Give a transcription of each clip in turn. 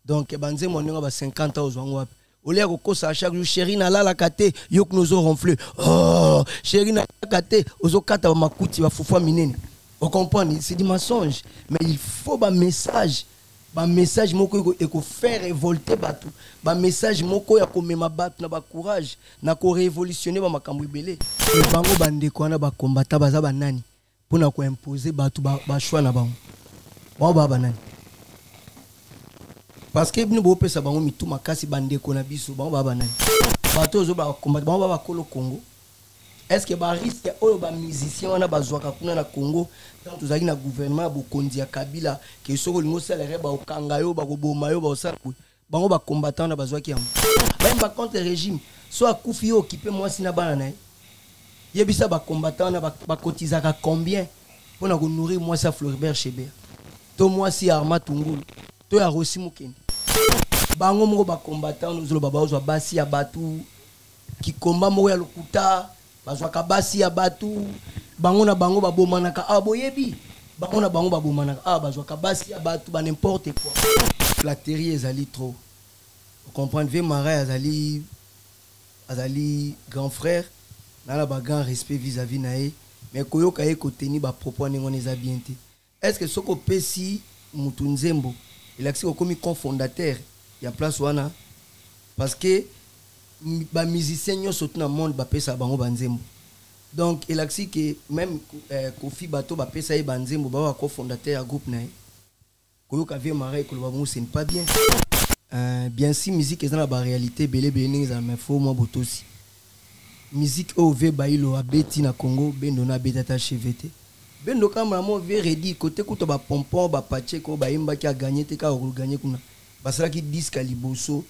Donc banze monenga ba 50 ans ozwango wapi. Olia kokosa chaque jour chéri na la kate yok nozo ronfle. Oh, chéri na kate ozo kata ba makuti ba fufwa minene. Vous comprenez, c'est des mensonges, mais il faut un message moko eko faire révolter batu, un message moko ya ko mema batu na ba courage, na ko révolutionner ba makambo ibele. Bango bande ko na ba combattant baza ba nani pour na ko imposer batu ba choix na bango. Ba nani. Parce que bino bo pesa bango mitu makasi bande ko na biso bango ba nani. Bato zo ba combattre bango ba kolo Congo. Est-ce que ba risque oyo ba musicien wana bazwaka kuna na Congo tant tozali na gouvernement bokondi ya Kabila ke soko lingo salere ba okanga yo ba koboma yo ba osakwe bango ba combattant na bazwaki yango ba contre régime so akufi yo occupé moi sina bana na yebisa ba combattant na ba cotizaka combien pour na ko nourrir moi ça Floribert Cheber to moi si Arma Tungulu to ya Rossi Mukende bango moko ba combattant nous lo baba ozwa basi ya batu ki komba moko ya lokuta bazwaka basi ya batu bango na bango babomanaka boyebi bango na bango babomanaka bazwaka basi ya batu ba n'importe quoi flatterie ezali trop vous comprenez ve Marais azali grand frère na ba grand respect vis-à-vis nae mais koyoka ye koteni ba propos ningo neza bien te est-ce que soko pesi mutu nzembo il a comme cofondateur ya place wana parce que ba musicien nyonso tout na monde ba pesa bango banzembo donc il a que même Kofi Bato ba pesa e banzembo ba cofondateur ya groupe na koyoka vie Marais ko ba c'est pas bien bien si musique est dans la réalité belé belé za mais faut moi botosi musique au ve bailo abeti na Congo bendo na betata chevete bendo kama mo ve redi côté kuto ba pompon ba pache ko ba imba ki a gagner te ka o gagner kuna basala ki disque liboso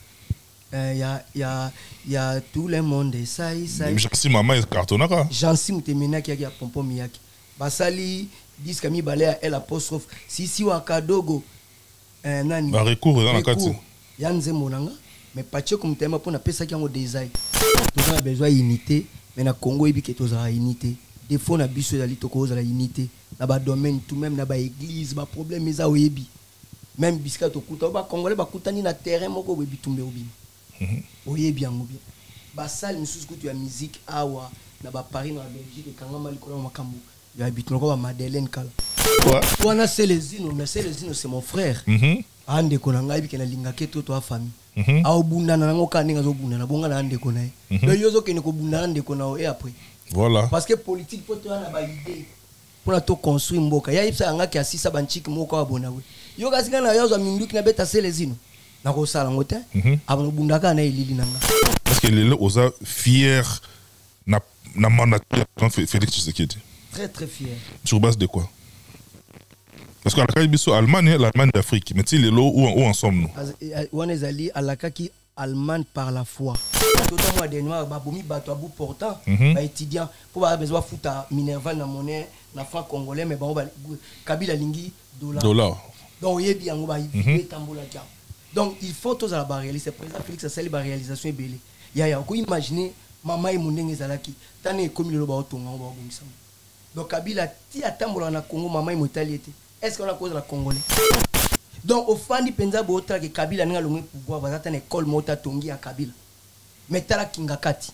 y a tout le monde ça Jansi maman est cartonaka Jansi mutemena qui a pompon miyaki basali disque mi balé elle apostrophe si wakadogo nani ba recours dans la carte yanze monanga mais pache comme tema pour na pesa ki ngo design tout a besoin unité mais na Congo ebi ke toza unité des fois na biso dali to ko za unité na ba domaine tout même na ba église ba problème eza oyebi même biska to kuta ba congolais ba kutani na terrain moko bebi tumbe obi oyebi yango bien basali misusu kutu ya musique awa na ba Paris na Belgique kanga mali ko na makambo ya habite noko ba Madeleine kala wana c'est les ino mais c'est les ino c'est mon frère ande ko na ngai bi kena linga ke to a famille a obundana nango kaninga zo bundana bonga na ande ko na le yozo kene ko bundana ande ko na et après voilà parce que politique peut to na ba idée pour la to construire mboka ya ipsa nga ki asisa banchiki moko wa bona we yo kasika na yozo minduki na beta c'est les ino na ko sala ngote avant bundaka na ilili nanga parce que les osa fier na mandat Félix Tshisekedi très fier sur base de quoi? Parce que la l'Allemagne d'Afrique, mais les lots où en sommes-nous? On est allé à la kaki Allemagne par la foi. Tout le mois de noir, baboumi bateau à bout portant, étudiant pour avoir besoin de foutre Minerval na monnaie, na franc congolais, mais bon, Kabila lingi dollar. Donc il y a bien on va y tambola. Donc il faut tous à la réaliser. C'est président Félix a celle la réalisation est belle. Il y a quoi imaginer maman et mon ndenge zalaki, tane comme le ba otonga on va bonisa. Donc Kabila ti atambola na Congo maman et motalité. Est-ce qu'on a cause de la Congolais? Donc, au fond du Penza Bota, que Kabila n'a pas pouvoir, va attendre école Mota Tongi à Kabila. Mais t'as la Kingakati.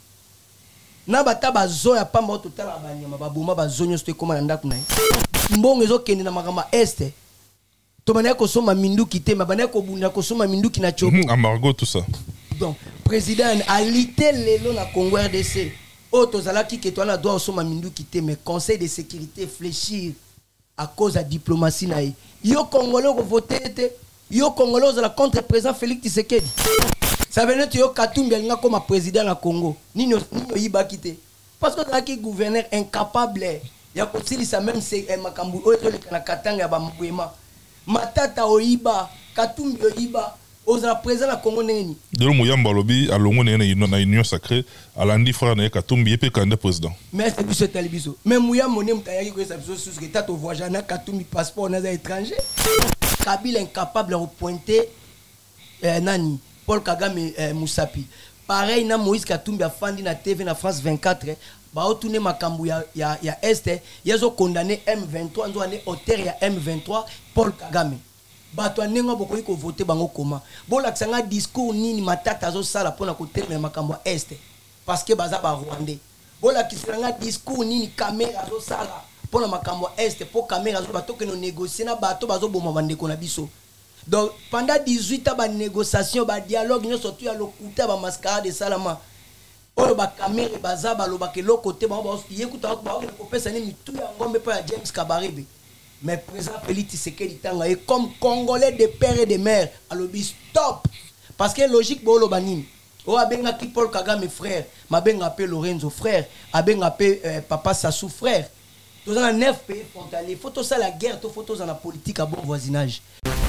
Na bata bazo ya pamba total abanyama babuma bazonyo ste koma na ndaku na. Mbongo ezo kende na makama este. To bana ko soma minduki te, mabana ko bunda ko soma minduki na chobo. Embargo tout ça. Donc, président alité lelo na Congo RDC. O tozalaki ke to na doit soma minduki te, mais conseil de sécurité fléchir. À cause de la diplomatie naïe. Yo Congolais ont voté, yo Congolais ont la contre président Félix Tshisekedi. Ça veut dire que yo Katumbi a comme président na Congo. Ni yiba quitté. Parce que là qui gouverneur incapable. Ya kotili ça même c'est makambu oyo na Katanga ba mbwema. Matata oyiba, Katumbi oyiba. Oza président na Congo neni. De lo moyamba lobi alongo na union sacrée alandi frère na Katumbi yepe candidat président. Mais c'est biso talibiso. Même moyamba moné mutayaki ko sabiso sous que tato voyage na Katumbi passeport na étranger. Kabila incapable de pointer nani Paul Kagame Moussapi. Pareil na Moïse Katumbi a fandi na TV na France 24 ba otourner makambu ya este yazo condamné M23 nzo ane auteur ya M23 Paul Kagame. bato anenga bokoki ko voter bango comment bolakisa nga discours nini matata azosala mpona kotelema makambo ya este parce que baza ba rwandais bolakisa nga discours nini caméra azosala mpona makambo ya este po caméra azo bato keno négocier na bato bazoboma bandeko na biso. Donc pendant 18 ans ba négociation ba dialogue nyonso surtout ya lokuta ba mascarade de salama oyo ba caméra baza baloba ke lokote ba yekuta ba ko pesa ni mitu ya ngombe pa ya James Kabarebe. Mais président Félix Tshisekedi tanga et comme congolais de père et de mère alobi stop parce que logique bo loba nini o abenga ki Paul Kagame frère mabenga pe Lorenzo frère abenga pe papa Sassou frère tous en 9 pays frontaliers faut tout ça la guerre tout faut tout en la politique à bon voisinage.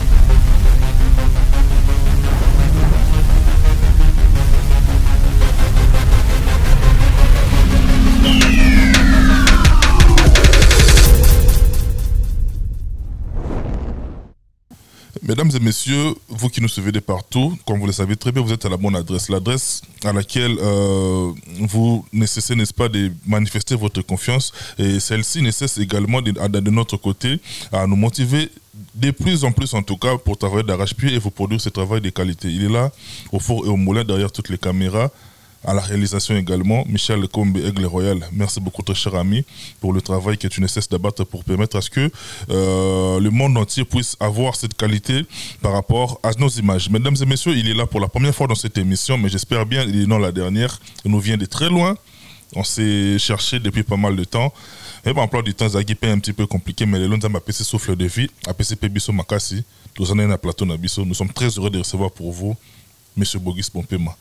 Mesdames et messieurs, vous qui nous suivez de partout, comme vous le savez très bien, vous êtes à la bonne adresse. L'adresse à laquelle vous nécessitez, n'est-ce pas, de manifester votre confiance. Et celle-ci nécessite également de notre côté à nous motiver de plus en plus, en tout cas, pour travailler d'arrache-pied et vous produire ce travail de qualité. Il est là, au four et au moulin, derrière toutes les caméras. À la réalisation également, Michel Kombe Aigle Royal. Merci beaucoup, très cher ami, pour le travail que tu ne cesses d'abattre pour permettre à ce que le monde entier puisse avoir cette qualité par rapport à nos images. Mesdames et messieurs, il est là pour la première fois dans cette émission, mais j'espère bien, il est non la dernière. Il nous vient de très loin. On s'est cherché depuis pas mal de temps. Et ben, emploi du temps, Zagui est un petit peu compliqué, mais les longs m'a PC souffle de vie, à PC Bisso Makassi, tous en un plateau Nabiso. Nous sommes très heureux de recevoir pour vous, Monsieur Bogis Bompema.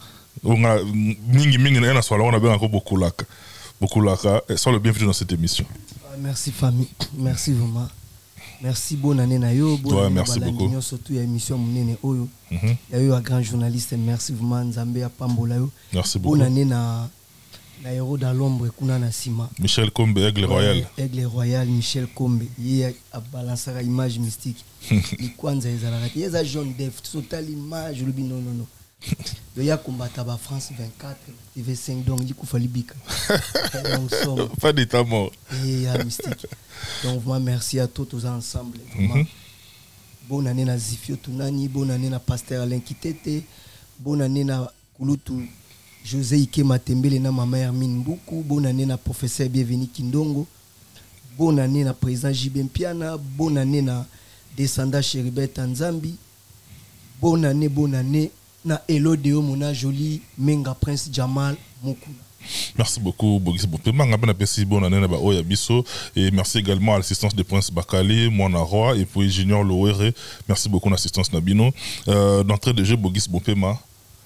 Mingi na swala on a bien encore beaucoup laka sois le bienvenu dans cette émission. Merci famille, merci vraiment, merci bonne année na yo bonne année. Merci beaucoup surtout ya émission munene oyo ya yo un grand journaliste, merci vraiment Nzambe ya pambola yo. Merci beaucoup bonne année na héros dans l'ombre kuna na sima Michel Kombe Aigle Royal. Aigle Royal Michel Kombe il a balancé la image mystique ni kwanza ezala rati eza jaune def total image le non il y a combattu à France 24 TV5 donc il faut libika pas d'état mort et à mystique donc vraiment merci à tous ensemble vraiment bonne année na Zifio Tunani bonne année na Pasteur Alain Kitete bonne année na Kulutu José Ike Matembele na Mama Hermine Mbuku bonne année na professeur Bienvenu Kindongo bonne année na président Jibem Piana bonne année na descendant Cheribet Nzambi bonne année na Elodeo Mona Jolie Menga Prince Jamal Mokula. Merci beaucoup Bogis Bompema ngabana pesi bonne année na ba oya biso et merci également à l'assistance de Prince Bakali Mwana Roi et puis Junior Loere. Merci beaucoup l'assistance Nabino. D'entrée de jeu Bogis Bompema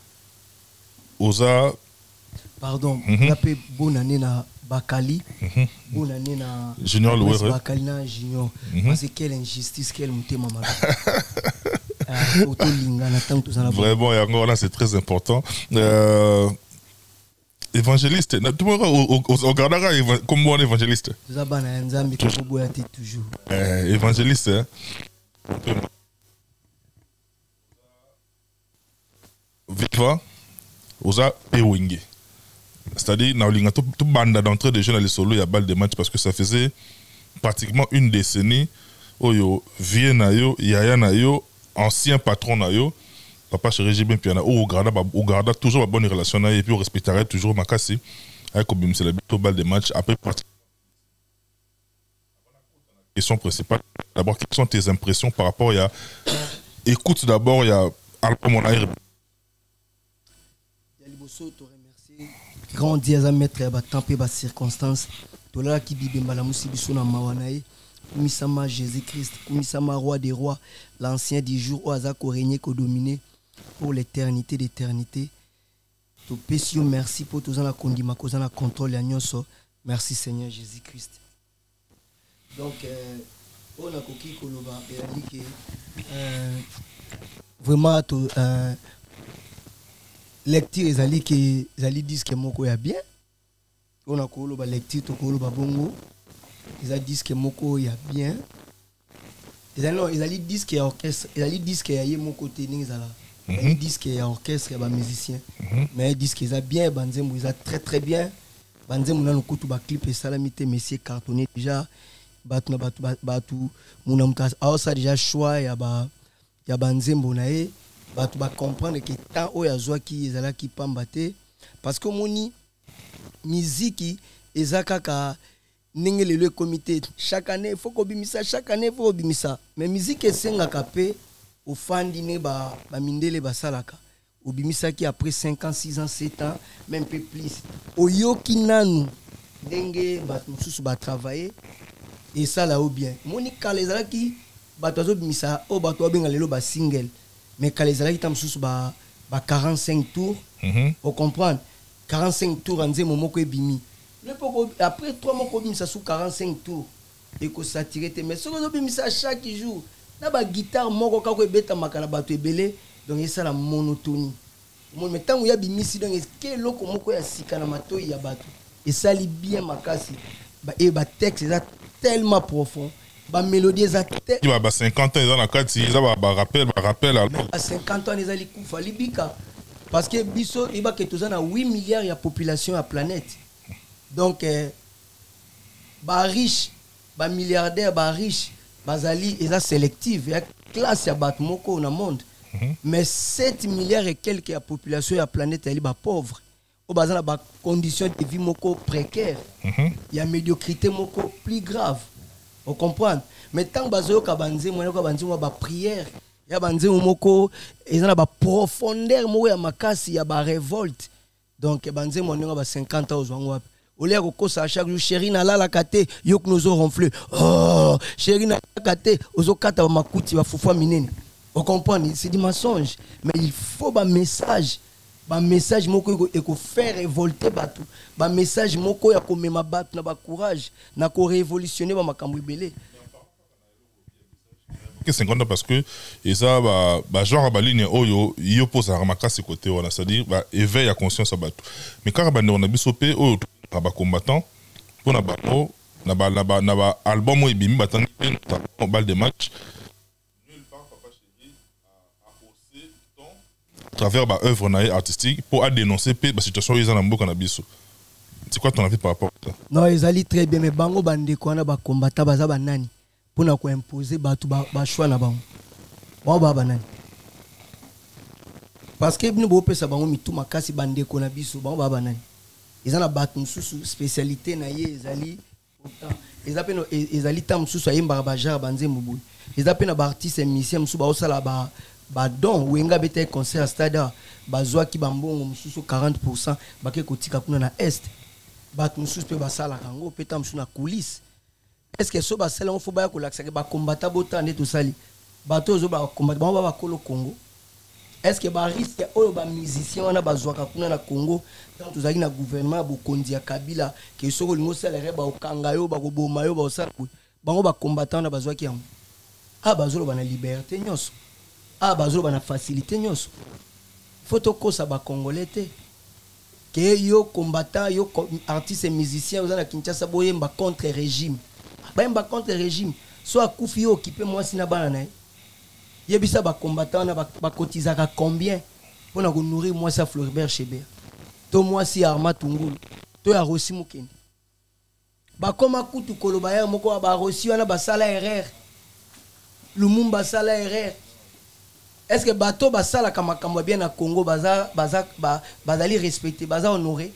Oza pardon appelé bonne année na Bakali bonne année na Junior Loere Bakali na Junior parce que quelle injustice quel mutema mabe. Vraiment, et encore là, c'est très important. Évangéliste, on gardera comme moi, évangéliste. Évangéliste, hein. Viva, Oza Pewingi. C'est-à-dire, dans tout bande d'entrée de jeunes à solo, il y a balle de match parce que ça faisait pratiquement une décennie. Oyo, Vieux Nayo, Yaya Nayo, ancien patron nayo papa chéri j'ai bien piana au garda toujours la bonne relation et puis on respecterait toujours Makassi avec comme c'est la balle de match après question principale d'abord quelles sont tes impressions par rapport à écoute d'abord il y a mon air grand Dieu à mettre à tempé bas circonstances to là qui bibe mbala musibiso na mawanae Kumisama Jésus-Christ, Kumisama roi des rois, l'ancien du jour où Azak régné qu'au dominé pour l'éternité d'éternité. To pesio merci pour tous la condima, cause la contrôle agnoso. Merci Seigneur Jésus-Christ. Donc on a coquille koloba et dit que vraiment to lecture ezali que ezali disent que moko ya bien. On a koloba lecture to koloba bongo. Ils disent que moko y a bien. Ils disent qu'il y a orchestre. Ils disent qu'il y a mon côté. Ils disent qu'il y a orchestre, il y a musicien. Mais ils disent qu'ils ont bien. Ils ont très très bien. Ils ont un clip et salamité messieurs cartonné déjà. Alors ça déjà choix il y a ya banzembo na ye bato ba comprendre que tant oyo azwaki ezalaki pamba te parce que moni miziki eza kaka ndenge lelo comité chaque année faut kobimisa chaque année faut kobimisa mais musique esengaka pe ofandi ne ba mindele basalaka obimisaki après 5 ans 6 ans 7 ans même peu plus oyoki nanu ndenge bato mosusu ba travailler et ça là ou bien moni kala ezalaki bato azobimisa o bato abenga lelo ba single mais kala ezalaki tam mosusu ba 45 tours on comprend 45 tours anze momoko ebimi après 3 mois kobimisa sous 45 tours et ko saturer mais ce que obimisa chaque jour na ba guitare moko kako ebeta makana bato ebele donc ça la monotonie mais tant où ya bimisi donc est-ce que loko moko ya sika na matoi ya bato et ça li bien makasi et ba texte est tellement profond ba mélodie est il va 50 ans dans la carte il va rappel à 50 ans les ali kufa libika parce que biso il va que tous na 8 milliards ya population à planète donc ba riche ba milliardaire ba riche bazali eza sélective ya classe ya bato moko na monde mais 7 milliards et quelques ya population ya planète ali ba pauvre au bazana ba conditions de vie moko précaire ya médiocrité moko plus grave on comprend mais tant bazo ka banze mo ka banze mo ba prière ya banze moko ezana ba profondeur mo ya makasi ya ba révolte donc banze mo nga ba 50 ans ozwango wapi olia kokosa chaque jour chéri na la kate yok nous ronfle oh chéri na kate ozo kata makuti ba fufua minene on comprend c'est du mensonge mais il faut ba message moko eko faire révolter bato ba message moko ya ko mema bato na ba courage na ko révolutionner ba makambo ebele que 50 ans parce que et ça ba genre ba ligne oyo yo posa makasi côté wana c'est-à-dire ba éveil à conscience à bato mais quand ba on a bisopé oyo ba combattant pour na ba album oyo bimi batandi na balle de match nulle part papa chéri a posé ton à travers ba œuvre na artistique pour dénoncer la situation ils en mboka na biso. C'est quoi ton avis par rapport à ça? Non, ils allaient très bien mais bango bande ko na ba combattant baza banani pour na ko imposer bato ba choix na bango ba banani parce que bino bo pesa bango mitu makasi bande ko na biso ba banani ils ont la batte sous spécialité na ye ezali autant ils appellent ezali tam sous ayemba bajar banze mubu ils appellent na artiste et musicien sous ba osala ba don wenga bete concert stade bazwa ki bambongo sous 40% bake kotika kuna na est batte sous pe basala kango pe tam sous na coulisse est-ce que so basala on faut ba ko laksa ba combattre botane to sali bato zo ba combattre ba kolo Congo. Est-ce que ba risque oyo ba musicien wana bazwaka kuna na Congo tant tozali na gouvernement bokondi ya Kabila ke soko lingo salere ba okanga yo ba koboma yo ba osala bango ba combattant na bazwaki yango bazolo ba na liberté nyonso bazolo ba na facilité nyonso photo kosa ba congolais te ke yo combattant yo artiste et musicien ozana Kinshasa boyemba contre régime ba contre régime so akufi yo occupé moi sina bana na yebisa ba combattant na ba cotizaka combien pour na nourrir moi ça Floribert Cheber to moi si Arma Tungulu to ya Rossi Mukende ba koma kutu koloba ya moko ba Rossi wana ba sala erreur Lumumba sala erreur est-ce que bato ba sala kama kama bien na Congo bazali respecter baza honorer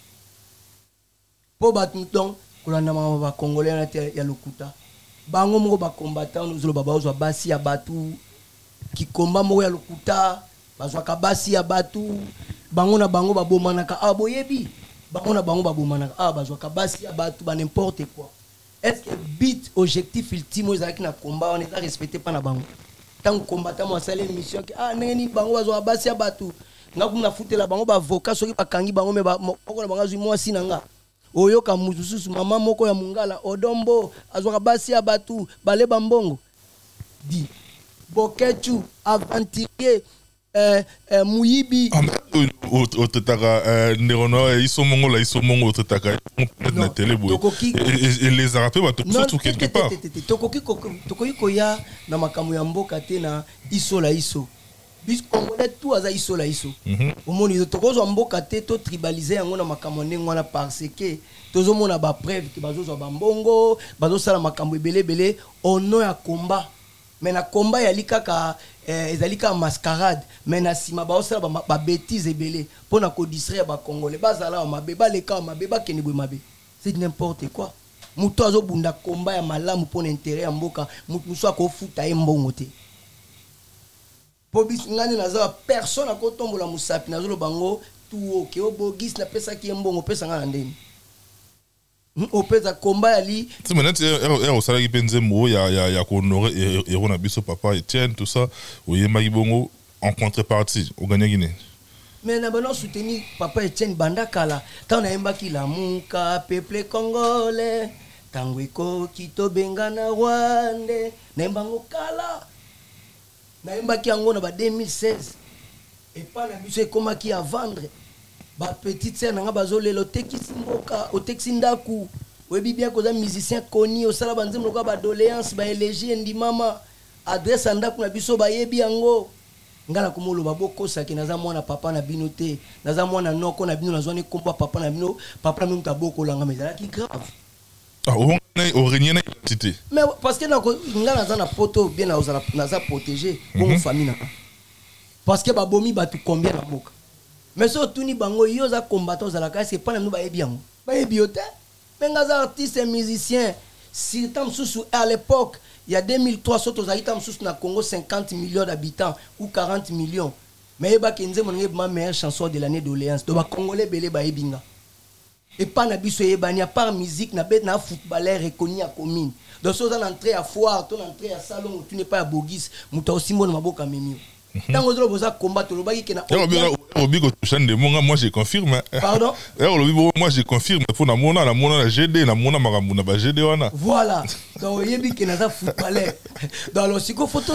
po batuton kolanda ba congolais na ya lokuta bango moko ba combattant nous baba ozwa basi ya batu ki komba moko ya lokuta bazwa ka basi ya batu bango na bango babomanaka boyebi bango na bango babomanaka bazwa ka basi ya batu ba n'importe quoi est-ce que but objectif ultime ezaki na combat on est respecté pas na bango tant combattant moi sale mission que neni bango bazwa basi ya batu ngaku na futela bango ba avocat soki bakangi bango me ba moko na bango azwi mwasi nanga oyoka mususu mama moko ya mungala odombo azwaka basi ya batu bale bambongo di bokechu aventurier muyibi otetaka nerono iso mongo la iso mongo otetaka na télé boy et les arapé ba tout quelque part tokoki koya na makambo ya mboka te na iso la iso bis congolais tout aza iso la iso omoni tokozwa mboka te to tribaliser yango na makambo ndenge wana parce que tozomona ba preuve que bazozwa bambongo bazosala makambo ebele au nom ya combat mais na combat ya likaka ezali ka mascarade mais na sima ba osala ba bêtise ebele pour na ko distraire ba congolais bazala mabe baleka mabe bakende boy mabe c'est n'importe quoi muto azobunda komba ya malamu pour l'intérêt ya mboka mutu so akofuta ye mbongo te po bisingani naza personne akotombola musapi nazolo bango tout ok obogis na pesa ki mbongo pesa ngana ndeni opeza komba ali c'est maintenant au salaire qui pense mo ya ko honorer et on a biso papa Etienne tout ça oyema bongo en contrepartie au gagner Guinée mais na bano soutenir papa Etienne bandakala tant na embaki la muka peuple congolais tango ekoki tobenga na Rwanda na embango kala na embaki yango na ba 2016 et pas na biso ekomaki à vendre ba petite sœur nanga bazolelo tekisi mboka otekisi ndaku webi bien koza musicien koni osala banzembo loka ba doléance ba élégie ndimama adresse ndaku na biso ba yebi yango ngala komolo babokosa ke naza mwana papa na bino te naza mwana noko na bino nazwani kompa papa na bino papa na mta boko langa mezala ki grave on régner na identité mais parce que ngala naza na poto bien naza protéger bon famille na parce que babomi batu combien na mboka mais surtout ni bango yo za combattant za la casse c'est pas na nous ba yebi yango ba yebi yote mais ngaza artiste et musicien si tam sous à l'époque il y a 2003 soto za itam sous na Congo 50 millions d'habitants ou 40 millions mais eba kenze mon ma meilleure chanson de l'année d'Orléans do ba congolais belé ba yebinga et pas na biso yebani à part musique na bet na footballeur reconnu à commune donc so za entrer à foire ton entrer à salon tu n'es pas à bogis muta aussi mon maboka memio tango zolo boza combattre lo baki na Obigo touchande moi je confirme. Pardon? Moi je confirme pour na mona la GD na mona makambo na ba GD wana. Voilà. Donc yebi ke naza footballeur. Dans le psycho photo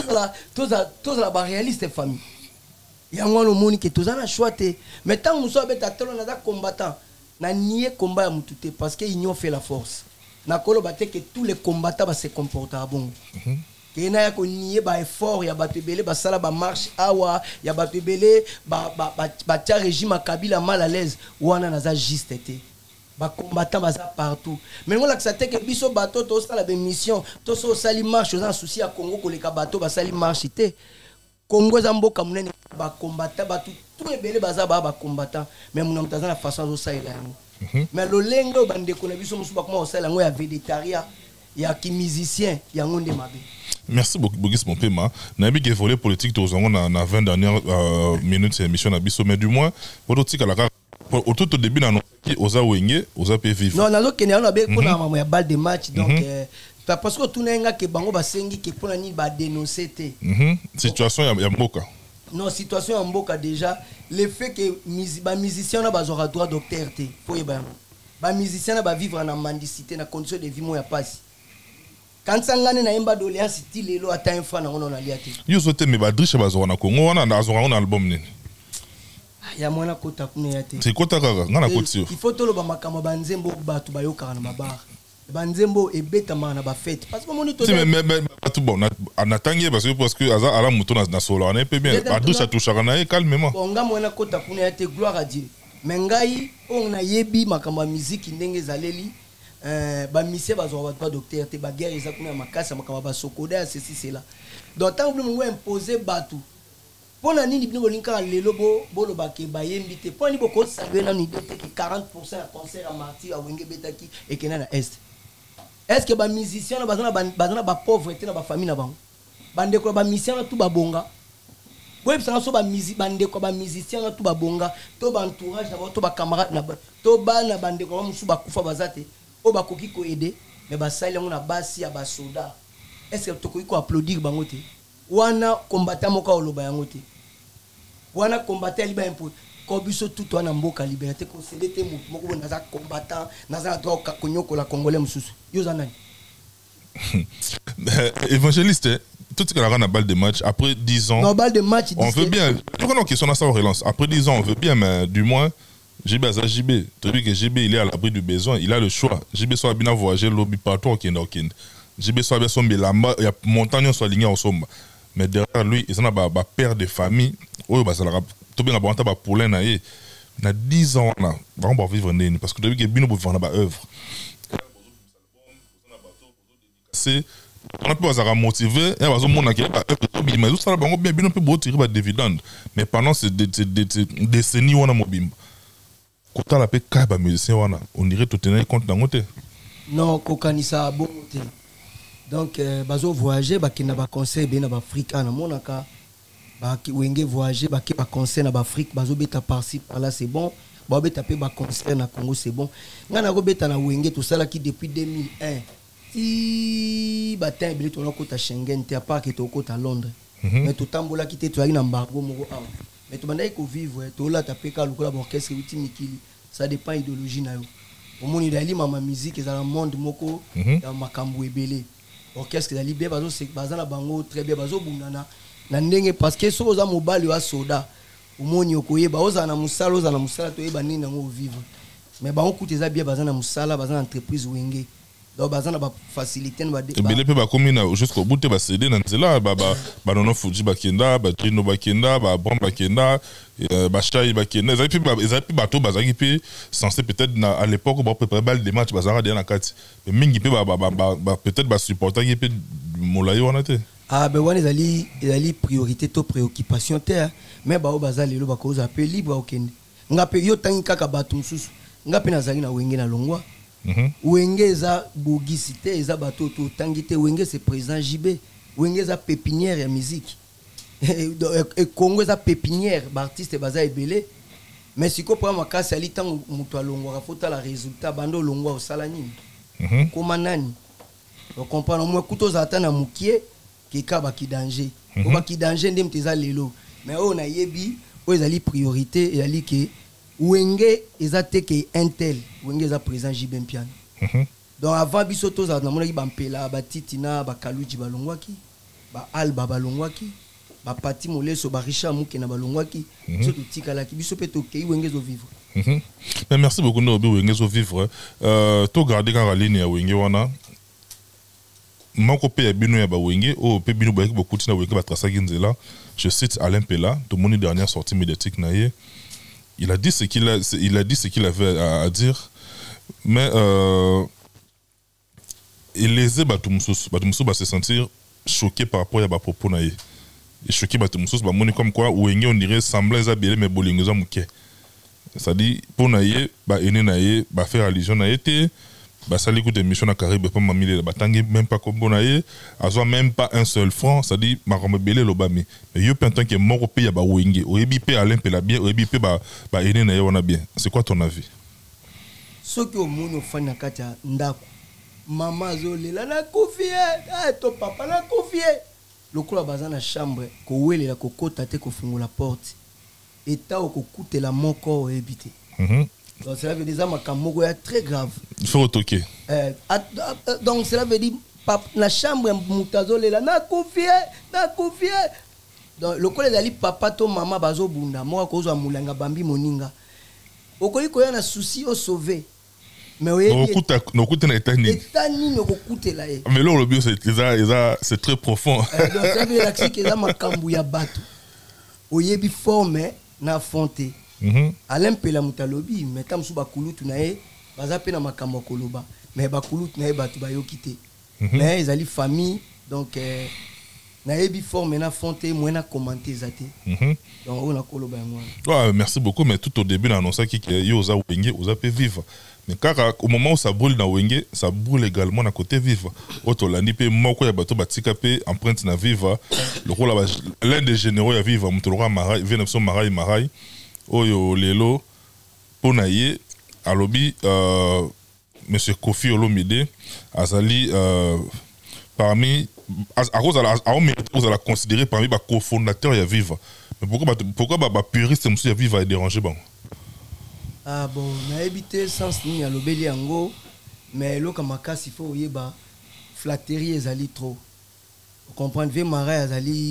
la ba réaliste famille. Yango no moni ke toza na choité. Mais tant muso abeta tolo naza combattant na nié combat ya mutute parce que union fait la force. Na kolo batte que tous les combattants va se comporter bon. Kena ya ko nié ba effort ya bato belé ba sala ba marche awa ya bato belé ba tia régime Kabila mal à l'aise wana naza juste été ba combattant baza partout mais on la que ça te que biso bato to sala ba mission to so sali marche aux souci à Congo ko le bato ba sali marche té Congo za mboka munene ba combattant bato tout belé baza ba combattant mais mon mtaza na façon zo sala yango mais lo lengo bande ko na biso musu ba comment sala yango ya végétarien ya ki musicien ya ngonde mabe. Merci beaucoup, Bogis Mompema. Nabi qui volé politique, tous on a 20 dernières minutes de émission Nabiso, mais du moins, au tout au début, on a osa wenge, osa pe vivre. Non, nazo kenya on a bien qu'on a un balle de match, donc parce que tout n'est que bango basengi que pour ni ba dénoncer té. Situation ya mboka. Non, situation ya mboka déjà, le fait que ba musicien na bazora droit docteur té, faut y ba musicien na ba vivre en mendicité na condition de vie mo ya passe. Quand sangane na imba doléa style lelo ata infra na ngona lia te yo zote me badriche bazora na Congo wana na azora na album nini ya mwana kota kuna ya te c'est kota kaka ngana kotio il faut tolo ba makama banzembo batu bayoka na mabar banzembo ebeta mana ba fête parce que moni to mais tout bon na tangier parce que aza ala muto na solo na pe bien badriche toucha na calmement bonga mwana kota kuna ya te gloire à Dieu mais ngai on na yebi makamba musique ndenge zaleli ba mission bazwa ba docteur te ba guerre eza kuna makasa makaba ba sokoda ceci cela donc tant que vous imposer batu pona nini bino linka lelo bo lo ba ke ba yembi te poni boko saluer na ni te 40% à concert à Marty à Wenge Betaki et kena na est-ce que ba musicien na bazana ba pauvreté na ba famille na bango bande ko ba musicien na tout ba bonga boye bisanga so ba musique bande ko ba musicien na tout ba bonga to ba entourage na to ba camarade na to ba na bande ko musu ba kufa bazate o ba koki ko aider mais ba sali ngona basi ya ba soda est-ce que to ko applaudir bango te wana combattant moka oloba yango te wana combattant liba impôt ko biso tout wana mboka liberté ko cédé moko naza combattant naza droit ko nyoko la congolais mususu yo zanani évangéliste tout ce qu'on a balle de match après 10 ans non balle de match on veut bien tout qu'on a question à ça on relance après 10 ans on veut bien mais du moins JB à JB, tu as vu que JB il est à l'abri du besoin, il a le choix. JB soit bien voyager lobby partout au Kenya. JB soit bien sombre là-bas, il y a montagne soit ligne en somme. Mais derrière lui, il y a un père de famille, oh bah ça l'a tout bien abonné à poulain na y. Na 10 ans là, on va vivre né parce que tu as vu que bien pour vivre na ba œuvre. C'est on a pu avoir motivé et avoir mon acquis mais tout ça bien bien peut beau tirer des dividendes mais pendant ces décennies on a mobile quand on a fait cas musicien on irait tout tenir compte dans côté non kokanisa bon côté donc bazo voyager ba kina ba conseil bien na Afrique na monaka ba ki wenge voyager ba ki ba conseil na Afrique bazo beta par-ci par-là c'est bon ba beta pe ba conseil na Congo c'est bon ngana go beta na wenge tout ça là qui depuis 2001 si batin ebele to kota Schengen te pas que to kota Londres mais to tambola ki te to na embargo moko awa mais to bandai ko vivre to la ta pe ka lokola orchestre uti mikili ça dépend idéologie na yo au monde dali mama musique za le monde moko ya makambo ebele orchestre dali be bazo se bazana bango très bien bazo bundana na ndenge parce que so za mobali wa soda au monde okoyeba ozana musala to yeba nini ngo vivre mais bango kuteza bien bazana musala bazana entreprise wenge donc bazana ba facilité ba ebele pe ba komina jusqu'au bout te ba céder na nzela ba nono fuji ba kenda ba trino ba kenda ba bomb ba kenda ba chai ba kenda ezali bato bazaki pe censé peut-être à l'époque ba préparer bal des matchs bazara dia na kati mais mingi pe ba peut-être ba supporter qui pe molai wana te ah ben wana ezali priorité to préoccupation te mais ba bazali lo ba ko za pe libre okende ngape yo tangi kaka bato mususu ngape nazali na wenge na longwa wenge eza bogisi te eza bato to tangi te wenge c'est président JB wenge eza pépinière ya musique et Congo eza pépinière ba artiste baza ebele mais siko pour makasi ali tango muto alongwa fota la résultat bando longwa osala nini koma nani on comprend moi kuto za tana mukie ki ka ba ki danger o ba ki danger ndem teza lelo mais on a yebi o ezali priorité et ali ke wenge eza teke intel wenge eza président JB Mpiano donc avant biso toza na mona ki bampela ba titina ba kaluji balongwaki ba alba balongwaki ba pati moleso ba Richard Muke na balongwaki so to tikala ki biso pe to kei wenge zo vivre mais merci beaucoup no bi wenge zo vivre to garder quand la ligne ya wenge wana moko pe ya bino ya ba wenge o pe bino ba ki beaucoup tina wenge ba trasa ginzela je cite Alain Pela to moni dernière sortie médiatique na ye il a dit ce qu'il avait à dire mais il les Batumusus va se sentir choqué par rapport à ba propos na ye et choqué Batumusus ba moni comme quoi wenge on dirait semblait à bien mais bolingo za muke ça dit pour na ye ba ene na ye ba faire allusion na été bah ça l'écoute des missions à Caraïbes pas mamie ba tangi même pas comme bonaye azo même pas un seul franc ça dit ma comme belé lobami mais yo pentant que moko pe ya ba wenge o yebi pe Alain Pela bien o yebi pe ba ene na ye wana bien c'est quoi ton avis ce que au monde fana kata ndako mama zolela na kofie to papa na kofie lokola bazana chambre ko welela ko kota te ko fungula porte eta ko kutela moko ebité donc cela veut dire que makamoko est très grave. Il faut retoquer. Donc cela veut dire la chambre mutazo lela na confie. Donc le collègue ali papa to maman bazo bunda moi ko zo mulanga bambi moninga. Okoli ko yana souci au sauver. Mais no kuta na etani. Etani no ko kutela e. Mais là le bio c'est très profond. Donc ça veut dire que la makambu ya bato. Oyebi forme na fonte. Alain Pela mutalobi mais tam su bakulutu na ye baza pe na makambo koloba mais bakulutu na ye batu bayoki te mais ezali famille donc na yebi forme na fonte moi na commenter zate donc on a koloba moi ouais merci beaucoup mais tout au début on annonçait que yo za wenge oza pe vivre mais car au moment où ça brûle na wenge ça brûle également na côté vivre auto landi pe moko ya bato batika pe empreinte na vivre le rôle l'un des généraux ya vivre mutolora marai vient son marai oyo lelo pona ye alobi monsieur Kofi Olomide azali parmi vous allez considérer parmi les cofondateurs ya Viva mais pourquoi ba puriste monsieur ya Viva est dérangé bon ah bon na évité sens ni alobeli yango mais lo kamakasi faut yeba flatterie ezali trop vous comprenez ve marais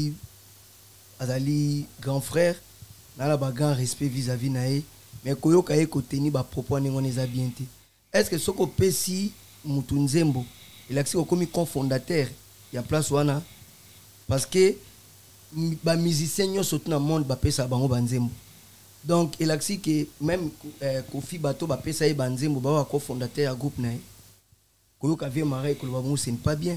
azali grand frère na ba grand respect vis-à-vis nae mais koyoka ye koteni ba propos nengone za bien te est-ce que soko pesi mutu nzembo il a comme cofondateur ya place wana parce que ba musicien nyonso tout na monde ba pesa bango banzembo donc il a que même Kofi bato ba pesa ye banzembo ba cofondateur ya groupe nae koyoka vie marais ko ba ce n'est pas bien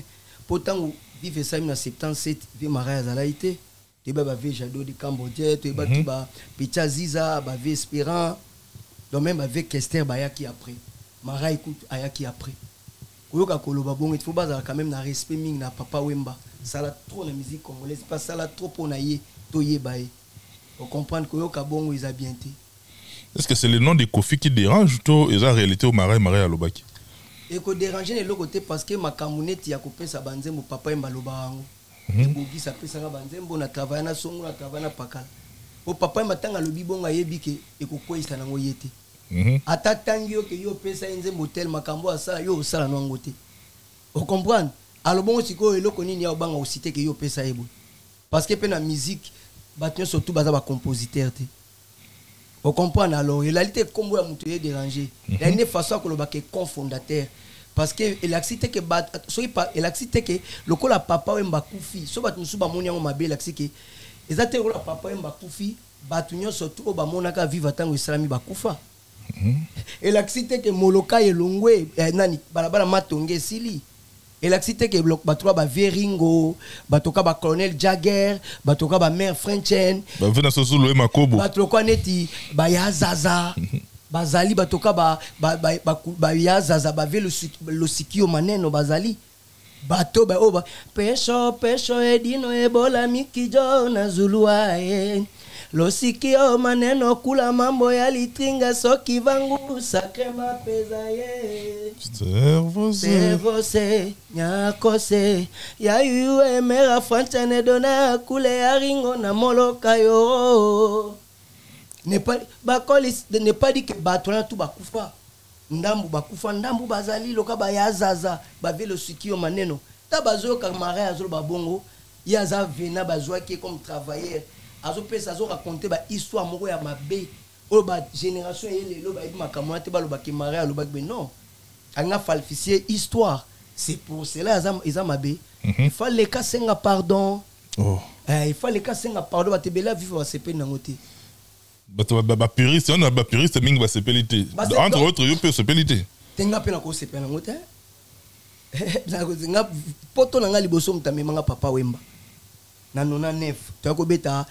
pourtant vive ça en 77 vi Marais Azalaïté tu ba va Jado de Cambodge tu ba qui ba Picha Ziza ba vi Espérant donc même avec Esther Bayaki après Marais écoute Ayaki après koyoka koloba bon il faut bazala quand même na respect ming na Papa Wemba ça la trop la musique congolaise pas ça la trop pour naie to yebaye on comprend koyoka bon ils a bien été. Est-ce que c'est le nom de Kofi qui dérange ou est-ce la réalité au Marais à Lobaki? Et que déranger le côté parce que ma camounette ya kopé sa banzembo Papa Wemba lobango et bogi ça peut ça banzembo na travailler na songo na travailler na pakala au Papa Wemba tanga lobi bonga yebike et ko koisa na ngoyete ata tangio que yo pesa nzembo tel makambo asala yo osala no ngote on comprend alors bon siko eloko nini ya obanga osité que yo pesa ebo parce que pe na musique batien surtout baza ba compositeur te on comprend alors il a été comme ya mutu ye déranger il y a une façon que le ba que cofondateur parce que il accepte que bat so pas il accepte que lokola Papa Wemba kufi so bat musu ba moni yango mabe il accepte que ezate lokola Papa Wemba kufi batunyo surtout ba monaka vivre tango islami ba kufa et l'accident que Moloka et Longwe nani balabala matonge sili et l'accident que bloc batwa ba Veringo batoka ba colonel Jagger batoka ba mère Frenchen ba vena sosulu e makobo batoka neti ba ya zaza bazali batoka ba ya zaza ba ve le sikio maneno bazali bato ba oba pesho edino ebola mikijo na zulua Losikio maneno kula mambo ya litringa soki vangu sacré mapeza ye Servose nyakose ya yuwe mera franchane dona kule ya ringo na moloka yo ne pas dit que batona tout bakufa ndambu bakufa ndambu bazali loka ba ya zaza ba ve losikio maneno ta bazo ka Marais azolo babongo ya za vena bazwa qui comme travailleur azo pesa azo raconter ba histoire moko ya mabe o ba génération yele lo ba makamwa te ba lo ba ki Marais lo ba non anga falsifier histoire c'est pour cela ils ont mabe il fallait ka senga pardon il fallait ka senga pardon ba te bela vivre ba sepe nangote ba puriste on a ba puriste mingi ba sepelité entre autres yo peut sepelité tenga pe na ko sepe nangote nga poto nanga liboso mutame manga Papa Wemba na 99 tu as beta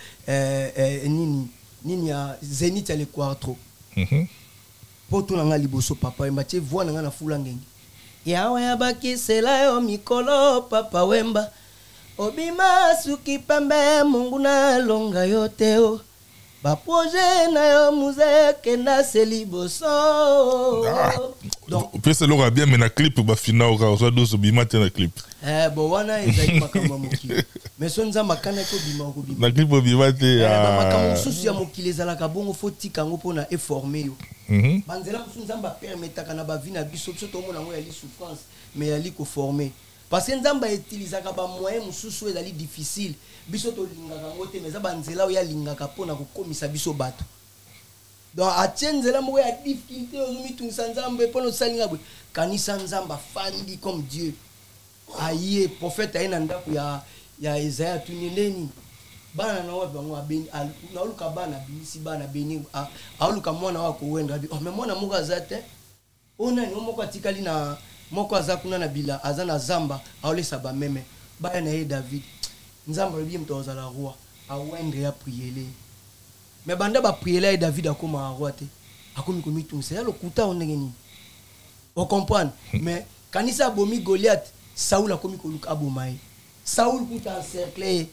nini ya Zénith ya le Quartro poto nanga liboso Papa Wemba tie voix nanga na fula ngenge yawe yabaki sela yo mikolo Papa Wemba obima suki pembe mungu na longa yote o ba projet na yo muzeke na seliboso donc peut-être l'aura bien mais na clip ba final ka so do so bima te na clip bon wana ezali makamba mokili mais so nzamba kana ko bima ko bima na clip bima te makamba susu ya mokili ezala ka bongo faut tika ngo pona informer yo banzela so nzamba permettre kana ba vina biso so to mona ngo ya li souffrance mais ya li ko former parce que nzamba utiliser ka ba moyen mususu ezali difficile biso to lingaka ngo te mais za banzela ya lingaka pona ko komisa biso bato donc atienzela moko ya difficulté ozumitunisa nzambe pona salinga bwe kanisa nzamba fandi comme Dieu aye prophète aina ndako ya Isaiah tunendeni bana na wa bango abeni na oluka bana bisi bana beni aluka mwana wako wenda bi mais mwana moko azate ona ni moko atikali na moko azakuna na bila azana zamba aolesa ba meme baya na ye David nzamba bi mtoza la roi awende ya prier mais banda ba prier et David akoma roi te akomi komi tunse ya lokuta ondenge ni on comprend mais kanisa bomi Goliath Saoul akomi koluka abomai Saoul kuta encercler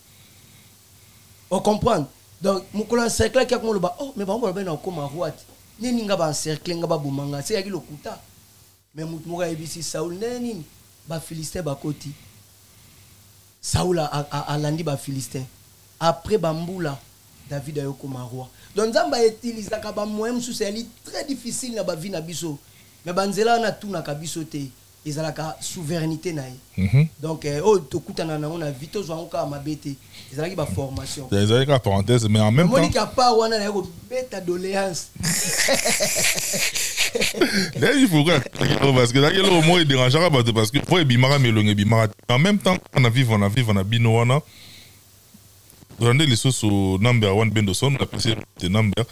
on comprend donc mukolo encercler ki akomo ba oh mais ba mbo na koma roi te nini nga ba encercler nga ba bomanga c'est yaki lokuta mais mutu moka ebisi Saoul nini ba Philistin ba koti Saoul a landi ba Philistin après bambula David ayo comme roi donc nzamba utilise ka ba moyen sous c'est très difficile na ba vie na biso mais banzela na tout na kabiso te ezalaka souveraineté na ye donc oh tokutana na on a vite zo ka mabete ezalaki ba formation ezalaki ka parenthèse mais en même temps Monica pa wana na ko beta doléance là il faut parce que là il y a le mot dérangera parce que faut bimara melonge bimara en même temps on a vivre na bino wana Rwanda les sous number 1 Bendoson la précise de number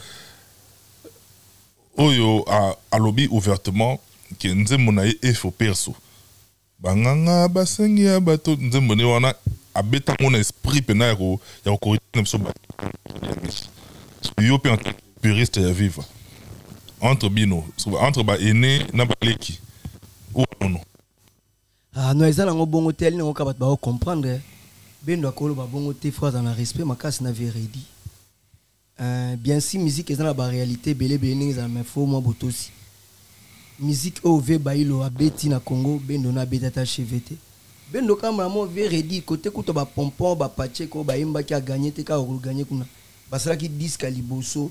oyo a lobby ouvertement que nze monaye efo perso banganga basengi ya bato nzembo ne wana abeta mon esprit pena ya ko corriger so ba yo pe en puriste ya vivre entre bino entre ba aîné na ba leki ou non. Ah no ezala ngo bongo tel ngo ka bat ba comprendre bendo akolo ba bongo te fois dans le respect makasi na vérité. Bien si musique est dans la réalité belé belé za mais faut moi botosi musique OV bailo abeti na Congo bendo na betata chevete bendo kama mo vérité côté kuto ba pompon ba pache ko ba imba ki a gagné te ka o gagné kuna basala ki disque liboso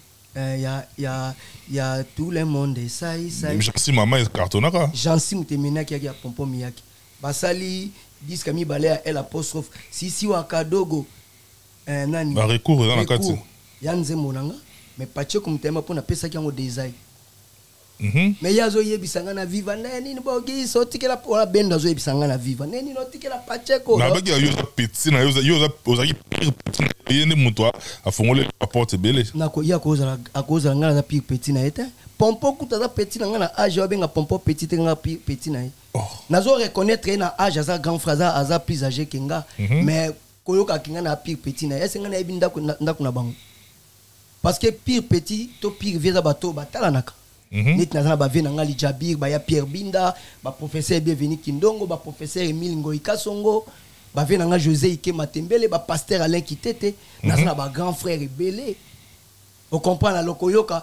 ya tout le monde ça si maman est cartonaka Jansi mutemena ki ya pompon miyaki basali disque mi balé elle apostrophe si wa kadogo nani ba recours dans la kati yanze monanga mais pache ko mutema pona pesa ki ngo design mais yazo yebisanga na viva neni bogi so tikela pour bendo zo yebisanga na viva neni no tikela pacheko na bagi yo petit na yo ozaki petit yene mutwa afongole porte belé na ko ya koza ngana za petit na ete pompo kuta za petit na ngana age obenga pompo petit nga petit na nazo reconnaître na age za grand frère za plus âgé kenga mais koyoka kinga na petit na esenga na ebinda ndako na bango parce que pire petit to pire visa bato batalanaka nit nazana ba vena ngali Jabir ba ya Pierre Binda ba professeur bienvenu Kindongo ba professeur Emile Ngoi Kasongo ba vena nga José Ike Matembele ba pasteur Alain Kitete nazana ba grand frère Belé on comprend la lokoyoka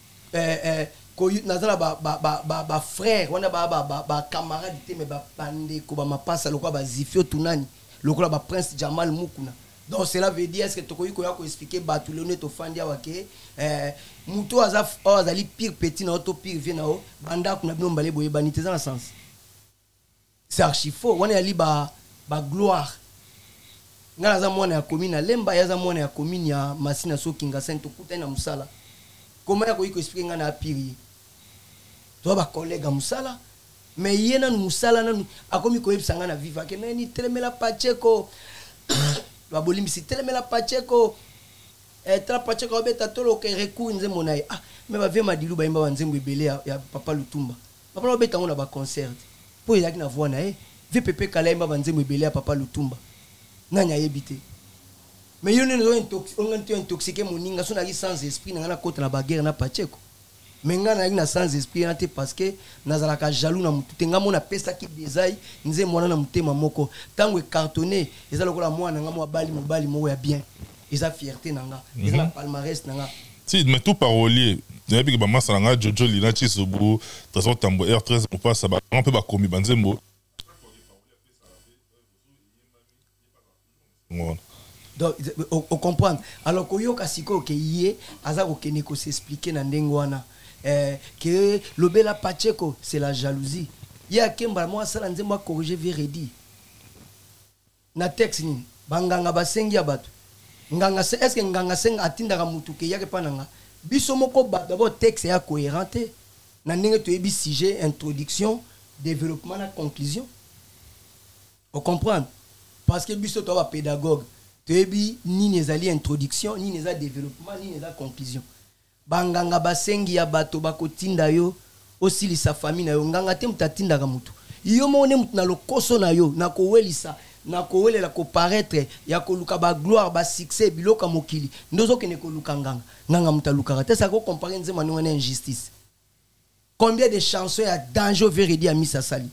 nazana ba frère wana ba camarade te mais ba pande ko ba mapasa lokwa ba Zifio Tunani lokola ba prince Jamal Mukuna. Donc cela veut dire est-ce que tu peux expliquer Batou Léoné to fandi awake muto azali pire petit na auto pire vient na o banda kuna bino mbale boye banité dans le sens c'est archi faux on est ali ba gloire ngala za mwana ya commune Lemba ya za mwana ya commune ya Masina Sokinga Saint okuta na musala comment ya ko expliquer ngana pire to ba collègue musala mais yena musala na akomi ko yebsanga na viva ke nani telemela pacheko babolimbi si telemela pacheko tra pacheko beta tolo ke reku nze monai mais ba vema dilu ba imba banzembo ebele ya papa Lutumba papa beta ngona ba concert po yaki na voix na ve pepe kala imba banzembo ebele ya papa Lutumba nanya yebite mais yone no intoxiqué moninga so na sans esprit na kota na baguerre na pacheko mais ngana na sans esprit na te parce que nazalaka jaloux na mutu tenga mona pesa ki bezai nze mwana na mutema moko tango cartonné ezala ko la mwana nga mo bali mo ya bien eza fierté nanga eza palmarès nanga si mais tout parolier depuis que mama salanga Jojo Lina Chisobu trésor tambo R13 on passe ba on peut ba komi banzembo donc on comprend alors koyoka siko ke yé aza ko kene ko s'expliquer na ndengwana que l'obela pacheko c'est la jalousie ya kemba moi sala nzemba corriger véridi na texte ni banganga basengi abatu nganga est-ce que nganga senga atinda ka mutu ke yake pananga biso moko ba d'abord texte ya cohérente na ndenge to yebi sujet introduction développement na conclusion on comprend parce que biso to ba pédagogue to yebi ni nezali introduction ni neza développement ni neza conclusion banganga basengi ya bato bakotinda yo osilisa famille na yo nganga te mutatinda ka mutu yo mone mutu na lokoso na yo na kowelisa na kowelela ko paraître ya ko luka ba gloire ba succès biloka mokili ndozo kene ko luka nganga mutaluka te ça ko comparer nzema no na injustice combien de chansons ya danger véridi a mis sa sali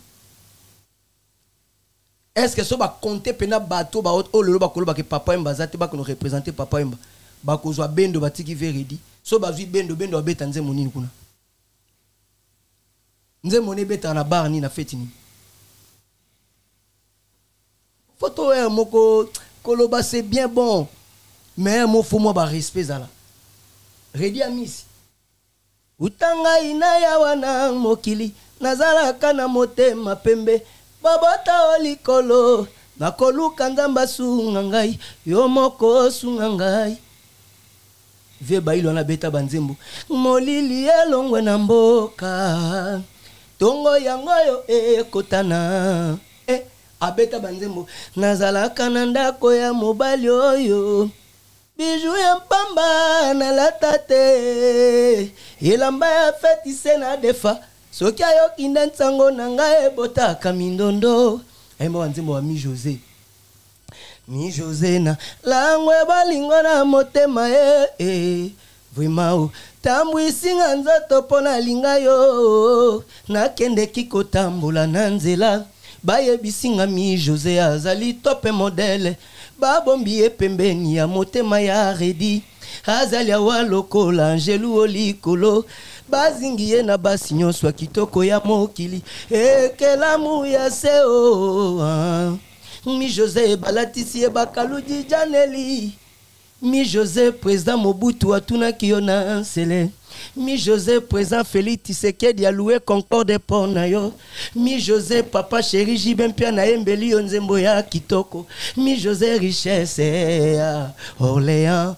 est-ce que so ba compter pena bato ba o lelo ba koloba ke papa Mba zate ba ko représenter papa Mba ba ko zwa bendo batiki véridi so bazwi bendo abeta nze monini kuna nze moni beta na bar ni na feti ni photo moko koloba c'est bien bon mais mo faut moi ba respect zala redi amisi utanga ina ya wana mokili nazala kana motema pembe babota olikolo nakoluka nzamba sunga ngai yo moko sunga ngai ve bailo na beta banzembo molili elongwe na mboka tongo yango yo ekotana abeta banzembo nazalaka na ndako ya mobali oyo biju ya mpamba na lata te elamba ya feti se na defa soki ayoki nde ntango na ngai ebotaka mindondo ayemba banzembo wa mi José mi José na langwe balingo na motema vraiment tambwisinga nzoto mpo nalinga yo nakendeki kotambola na nzela bayebisinga mi José azali tope modele babombi ye pembeni ya motema ya redi azali awa lokola angelu olikolo bazingi ye na basi nyonso ya kitoko ya mokili ekelamu ya seo mi José balatisi ye bakaludi janeli mi José président Mobutu atunaki yo na nsele mi José président Félix Tshisekedi aloué Concorde pour na yo mi José papa chéri Jibempia na embeli yo nzembo ya kitoko mi José richesse ya Orléans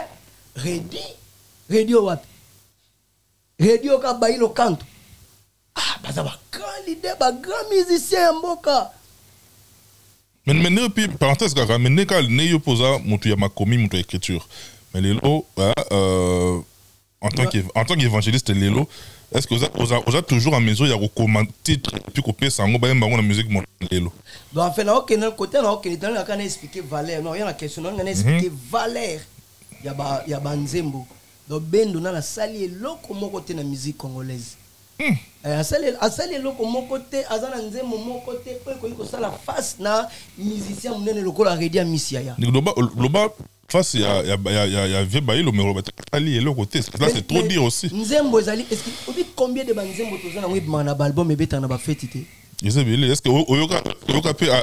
Redi wapi Redi ka bailo kanto baza ba grand leader ba grand musicien mboka. Mais puis parenthèse kaka mais quand ne yo posa mutu ya makomi mutu écriture mais lelo en tant qu'évangéliste lelo est-ce que vous avez toujours à mesure ya recommande titre puis copier sango ba mbango na musique mon lelo donc en fait na OK na côté na OK na kana expliquer valeur non ya na question na expliquer valeur ya ba nzembo donc bendo na sali eloko moko te na musique congolaise asali eloko moko te azana nzembo moko te po ko sala face na musicien munene lokola Redi ya misia ya loba face ya vieux bailo mais loba ali eloko te là c'est trop dire aussi nzembo ezali est-ce que obi combien de banzembo tozana ngwe na album ebeta na ba fête te est-ce que oyoka pe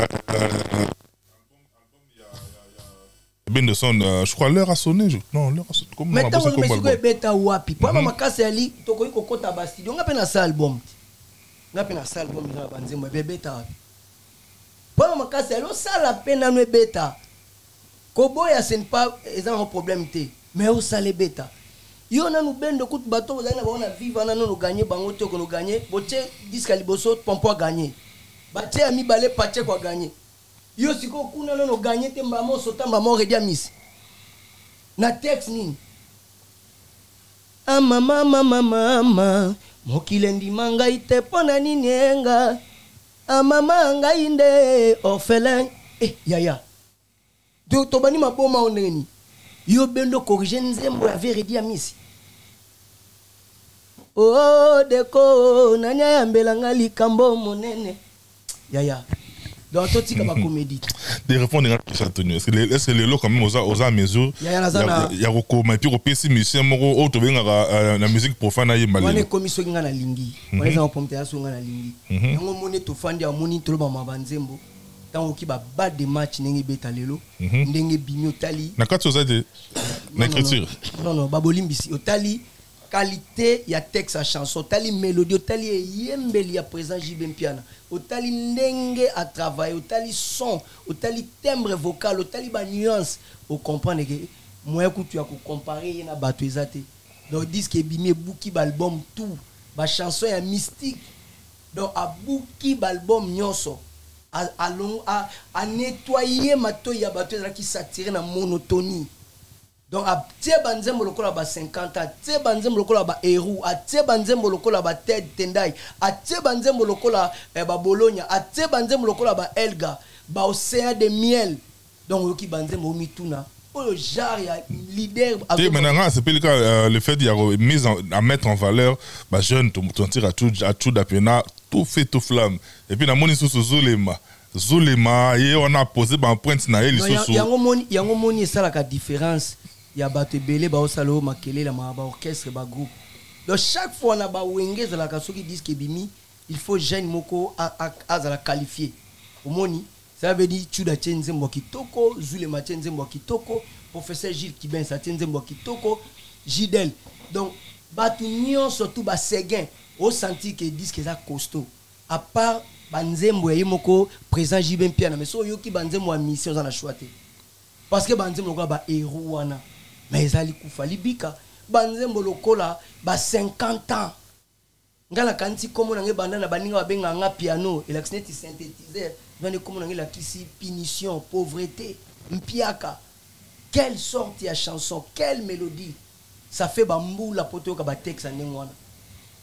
Ben de son, je crois l'heure a sonné. Non, l'heure a sonné. Comment on a mais c'est beta wapi. Pour ma casse ali, to ko kota ba studio. On a na sa album. On a na sa album na banzembo beta wapi. Pour ma casse ali, ça la peine na beta. Koboya c'est pas un problème té. Mais au sale beta. Yo na nu bendo kut bato za na bona vivre na no gagner bango te ko no gagner. Boche disque liboso pompo gagner. Bache ami balé pache ko gagner. Yo siko kuna no gagné te mbamo sota mbamo Redi ya misi na text nini mama mokile ndima ngai te pona nini enga mama ngai nde orphelin yaya do to bani maboma oneni yo bendo corriger nzembo ya Redi ya misi deko nanya yambela ngali kambo monene yaya. Donc, tout ce qui est comédie. Des répondre à la question, Antonio. Est-ce que les lots, quand même, aux mesure, il y a recours, et puis, au PC, monsieur, Moro, autre, la musique profane, il y a mal. On est commission qui a la lingi. On est en pompe à la lingi. On est tout fan de la moni, tout le monde m'a banzembo. Tant qu'il va battre des matchs, n'engue beta lelo, n'engue bimio tali. N'a qu'à chose de l'écriture. Non, babolimbisi. Au tali, qualité, il y a texte à chanson, tali mélodie, tali yembeli à présent Jibempia. Au tali ndenge à travailler, au tali son, au tali timbre vocal, au tali ba nuance, au comprendre que moi écoute tu as comparer na bato ezate. Donc disque bimé bouki album tout, ba chanson ya mystique. Donc a bouki album nyonso. À nettoyer mato ya bato qui s'attirer na monotonie. Donc a tie banzembo lokola ba 50 ans, tie banzembo lokola ba Eru, a tie banzembo lokola ba Ted Tendai, a tie banzembo lokola ba Bologna, a tie banzembo lokola ba Elga, ba Océan de Miel. Donc yoki banzembo mituna. Oh le genre ya leader. Maintenant c'est pas le cas le fait d'y avoir mise à mettre en valeur ba jeune to tire à tout d'apena tout fait tout flamme. Et puis na moni sous Zulema et on a posé ba pointe na elle sous. Yango moni ça la différence. Il y a bato belé ba osalo makele la ba orchestre ba groupe. Donc chaque fois on a ba wengez la kaso qui disent que bimi il faut jeune moko à la qualifier. Au moni ça veut dire tu da tenzembo kitoko, Zulema tenzembo kitoko, professeur Gilles Kiben sa tenzembo kitoko, Gidel. Donc bato nion surtout ba Séguin au senti que disent que ça costaud. À part banzembo ya moko présent Jibem Piana mais so yoki banzembo a mission za na choité. Parce que banzembo ko ba héros wana. Mais ezali kufa libika banzembo lokola ba 50 ans ngala kanti komo na nge bandana baninga babenga nga piano électricité synthétiseur vane komo na nge la kisi punition pauvreté mpiaka quelle sorte de chanson quelle mélodie ça fait bambou la poto ka ba texte ndengwana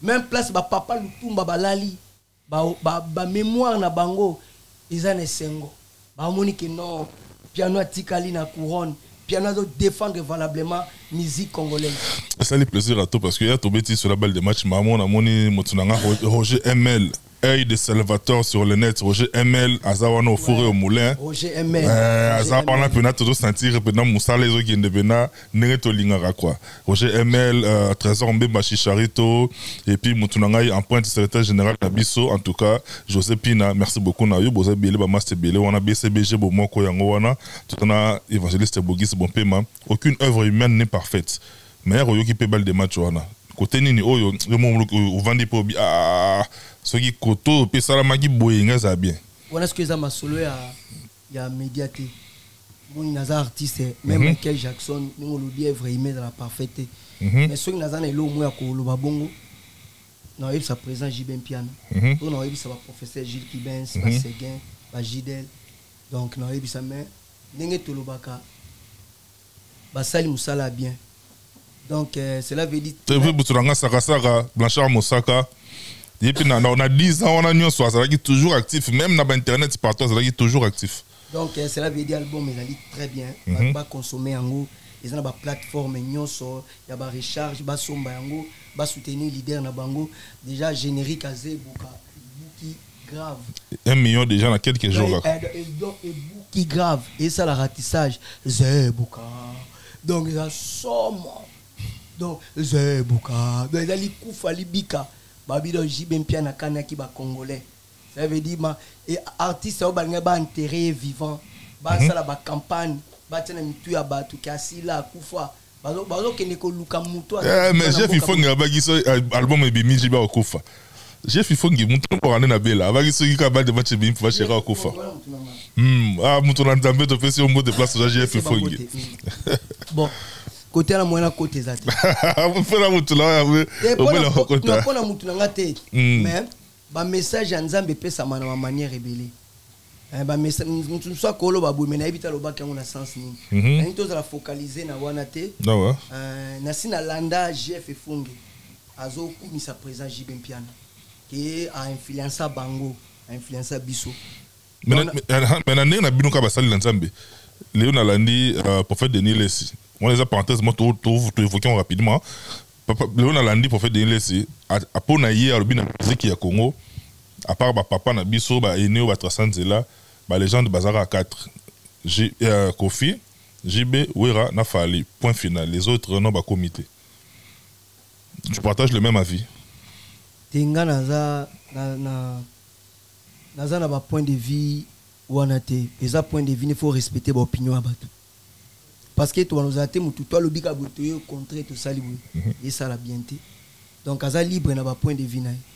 même place ba papa Lutumba balali ba mémoire na bango ils en sengo ba monique non piano atikali na couronne piano doit défendre valablement musique congolaise. Ça fait plaisir à toi parce que hier tu bêtis sur la balle de match maman na moni motunanga Roger ML œil de Salvatore sur le net Roger ML azawana au fourré au moulin Roger ML azawana pena toujours sentir pena musala ezo kende pena nenge to lingara quoi Roger ML Trésor Mbemba Chicharito et puis motunanga en pointe secrétaire général Nabiso en tout cas José Pina merci beaucoup na yo boza belé ba master belé wana BCBG bo moko yango wana tout on évangéliste Bogis bon paiement aucune œuvre humaine n'est parfaite mais oyo ki pe balle de match wana côté nini oyo o vandi po ce qui koto pe salamaki boyenga za bien voilà ce que ça m'a solo ya médiaté mon naza artiste même Michael Jackson nous le bien vrai mais dans la parfaite mais ce qui naza na elo mo ya ko lo babongo non il sa présent Jibem Piano non il sa professeur Gilles Kibens ba Seguin ba Gidel donc non il sa mais ndenge to lobaka ba sali musala bien donc cela veut dire tu veux buturanga Saka Blanchard Mosaka et puis on a 10 ans on a nion soit ça qui toujours actif même dans internet partout ça qui toujours actif donc cela veut dire album il ali très bien ba consommer yango ils ont ba plateforme nyonso ya ba recharge ba somba yango ba soutenir leader na bango déjà générique azé buka buki grave 1 million déjà dans quelques jours et buki grave et ça la ratissage zebuka donc ça somme donc zebuka donc ali kufa libika babido Jibem Piano kanaki ba congolais ça veut dire et artiste au balanga ba enterré vivant ba ça la ba campagne ba tena mitu ya batu kasila kufa bazo kende ko luka muto mais Jeff il faut ngaba giso album ebimi jiba okufa Jeff il faut ngi mutu pour aller na bela ba giso ki ka ba de match ebimi pour chercher okufa mutu na nzambe to pesi ombo de place Jeff il faut ngi bon côté la moyenne côté zati vous fera mutu la ya pona mutu na ngate mais ba message ya nzambe pesa mana ma manière rebelle ba message mutu soit kolo ba bo mena ebita loba kango na sens nini na to za focaliser na wana te na sina landa GF Fungi azo kumisa présent Jibem Piano qui a influencé bango a influencé biso mais na bino ka ba sali la nzambe Léo Nalandi prophète Denis Lessi on les a parenthèses moi tout évoquons rapidement Léo Nalandi prophète Denis Lessi a pona hier le bina musique ya Congo à part ba papa na biso ba ene ba Trasanzela ba légende bazara à 4 Kofi JB Wera na Fali point final les autres non ba comité je partage le même avis tenga naza na ba point de vue wana te eza point de vue il faut respecter ba opinion abatu parce que toi nous até mutu toi lobika botoyo contre tout ça libre et ça la bienté donc aza libre na ba point de vue na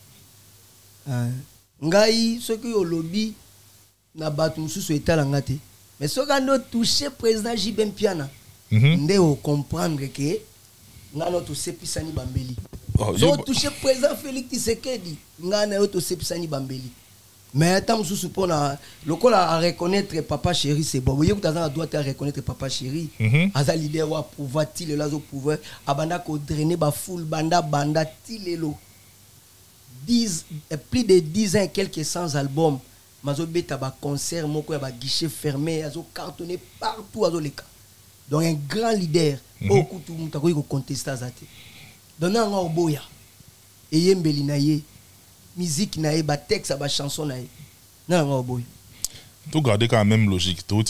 ngai ce que au lobby na batu mususu etala ngate mais ce quand nous toucher président Jibem Piano ndé au comprendre que ngano to sepisani bambeli so toucher président Félix Tshisekedi ngana to sepisani bambeli mais tant mususu pona lokola à reconnaître papa chéri c'est bon voyez que t'as doit à reconnaître papa chéri aza leader wa pouvoir til lazo pouvoir abanda ko drainer ba foule banda tilelo 10 plus de 10 ans et quelques 100 albums mazo beta ba concert moko ya ba guichet fermé azo cartonné partout azo leka donc un grand leader beaucoup tout muta ko contester azate donna nga oboya et yembeli na ye musique na ba texte ba chanson na nga oboya tout garder quand même logique tout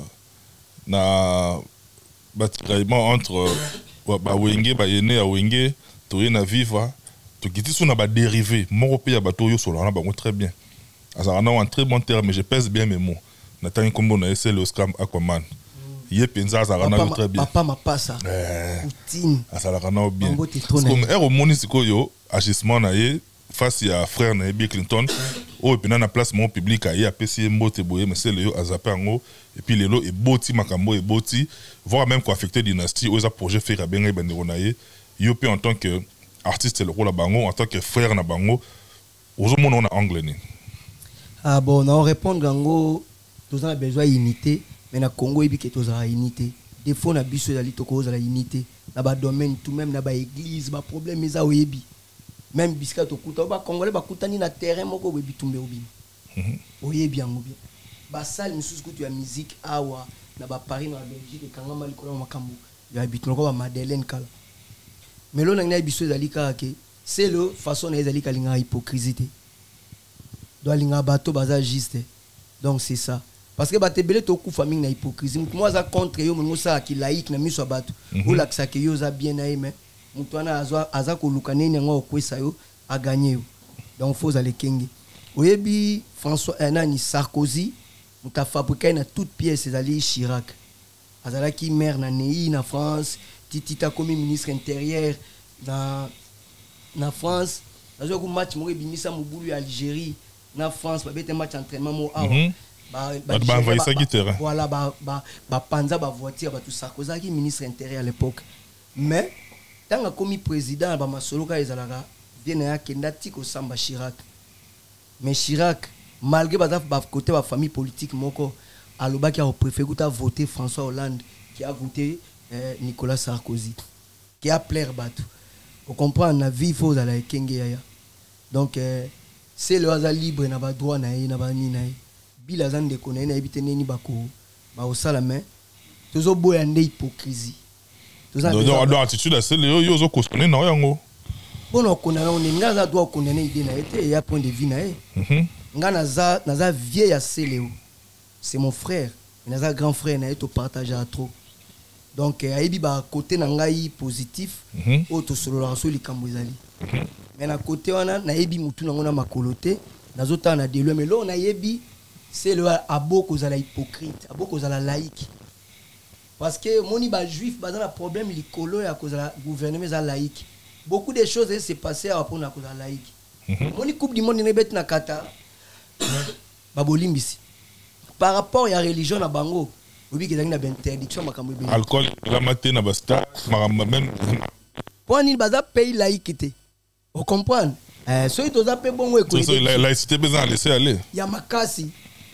na bataillement entre ba wenge ba yene ya wenge to na viva to kiti suna ba dérivé moko pe ya bato yo solo na bango très bien azana en très bon terme mais je pèse bien mes mots natani kombo na ese le scam Aquaman ye penza azana très bien papa mapasa Poutine azala na bien comme ero moni sikoyo agissement na ye face à frère na Bill Clinton o pena na place mon public a apesi mbote boye mais c'est le azapa ngo et puis lelo e boti makambo e boti voire même quoi affecter dynastie oza projet faire benga bandero na ye yo pe en tant que artiste le rôle bango en tant que frère na bango ozo mona on a anglais ni ah bon on répondre ngo tous a besoin unité mais na Congo ebi que tous a unité des fois na biso ya litoko za la unité na ba domaine tout même na ba église ba problème eza oyebi même biscuit okuta ba congolais ba kutani na terrain moko be bitumbe obima oye bien bien ba salle misusu kutu ya musique awa na ba Paris na Belgique kanga mali ko makambo ya bitumbe ko ba Madeleine kala melo na ngina biso ezali kaka c'est le façon na ezali kalinga hypocrisie doit linga bato baza juste donc c'est ça parce que batebele to ku famille na hypocrisie mutu mo za contre yo mo sa ki laïque na miso bato ou la que yo za bien na mais mutu ana aza ko lukane ngo kwesa yo a gagner donc faut aller kenge oyebi François Nani Sarkozy muta fabriquer na toute pièce ezali Chirac azalaki maire na Nei na France titita comme ministre intérieur na France azo ko match mo ebimisa mobulu ya Algérie na France ba bete match entraînement mo awa voilà panza ba voiture ba tout Sarkozy qui ministre intérieur à l'époque mais tant comme président ba masoloka ezalaka bien ya kendati ko samba Chirac mais Chirac malgré ba côté ba famille politique moko alobaki a préféré voter François Hollande qui a voté Nicolas Sarkozy qui a plaire bateau pour comprendre la vie faut à la kenge ya donc c'est le hasard libre na ba droit na ba ni na bila zande connaît na ebite neni bako ba osala mais tozo boya nde hypocrisie donc attitude c'est le yo zo kosone na yango bono kona on nga za droit kona na idée na été ya point de vue na nga na za vieil ya Seleo c'est mon frère mais na grand frère na to partager à trop donc aibi ba côté na ngai positif auto solo la so likambo ezali mais na côté wana na yebi mutu na ngona makolote nazota na delwe mais là na yebi c'est le aboko za la hypocrite aboko za la laïque parce que moni ba juif ba na problème likolo ya cause la gouvernement za laïque beaucoup de choses s'est passé à rapport na cause la laïque moni coupe du monde ne bet na kata ba bolimbisi par rapport à religion na bango obi ke na interdiction makambo be alcool la matin na basta même pour ni baza pays laïcité on comprend so ito za pe bongo e ko laïcité besoin laisser aller ya makasi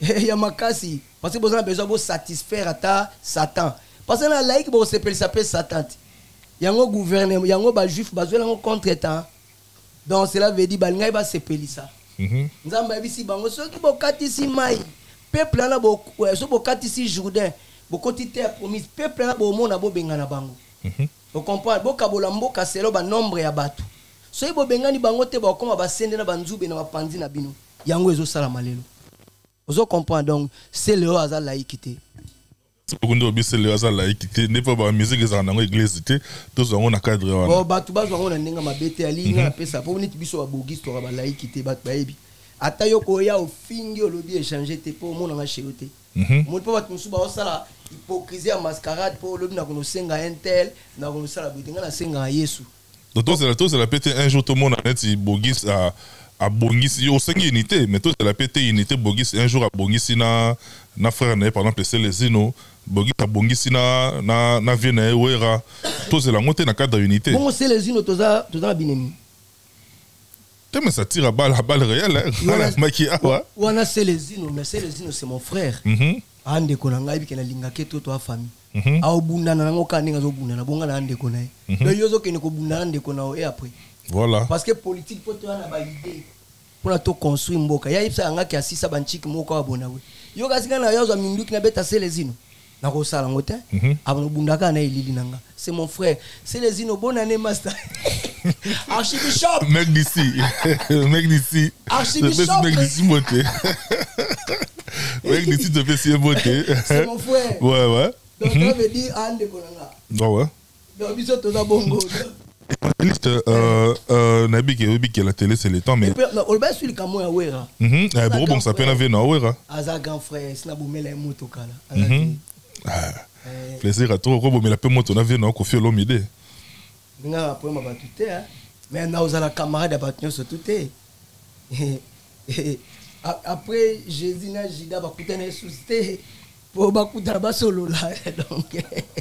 parce que besoin de satisfaire ata Satan parce que la laïque bo s'appelle Satan yango gouvernement yango ba juif ba zo contre temps donc cela veut dire ba ngai ba s'appelle ça nzamba bisi bango so ki bo katisi mai peuple na bo so bo katisi Jourdain bo kotite promise peuple na bo mona bo bengana bango on comprend bo kabola mboka selo ba nombre ya bato so ibo bengani bango te ba koma ba sende na banzube na bapanzi na bino yango ezo sala malelo ozo comprend donc c'est le hasard laïcité secondo obise le hasard laïcité n'est pas ba musique za na église te to zo na cadre wana bo bato ba zo na ndinga mabete ali na pesa po niti biso ba bogiste to ba laïcité bato ba yebi ata yoko ya ofingi olobi échanger te po mona nga cheyote mo po bato musu ba osala hypocrisie à mascarade po lobi na kono senga intel na kono sala bitinga na senga Yesu donc c'est la pété un jour tout le monde a net bogis à bongis yo sengi unité mais tout c'est la pété unité bogis un jour à bongis na frère na par exemple c'est les zino bogis à bongis na viena wera tout c'est la montée na cadre unité bon c'est les zino toza binemi mais ça tire à balle réelle hein makia wa wana c'est les zino mais c'est les zino c'est mon frère ande kona ngai bikena linga keto to famille au bundana nango kaninga zo bundana bonga na ande kona do yozo kene ko bundana ande kona et après voilà parce que politique peut na ba idée pour la to construire mboka ya ipsa nga ki asisa banchiki moko abona we yo kasika na yozo minduki na beta c'est les zino na ko sala ngote abona bundaka na elili nanga c'est mon frère c'est les zino bonne année master archibishop mec d'ici archibishop mec d'ici moté mec d'ici te fait si moté c'est mon frère ouais donc ça veut dire ande konanga ouais donc biso to na bongo nabi ke la télé c'est le temps mais on va sur le camo ya wera bon ça peine avec na wera aza grand frère sina bomela moto kala plaisir à toi ko bomela pe moto na vie na ko fio l'omide nga après ma batute mais na ozala camarade ba tunyo tout après Jésus na Jida ba kutana susté pour ba kutana ba solo là donc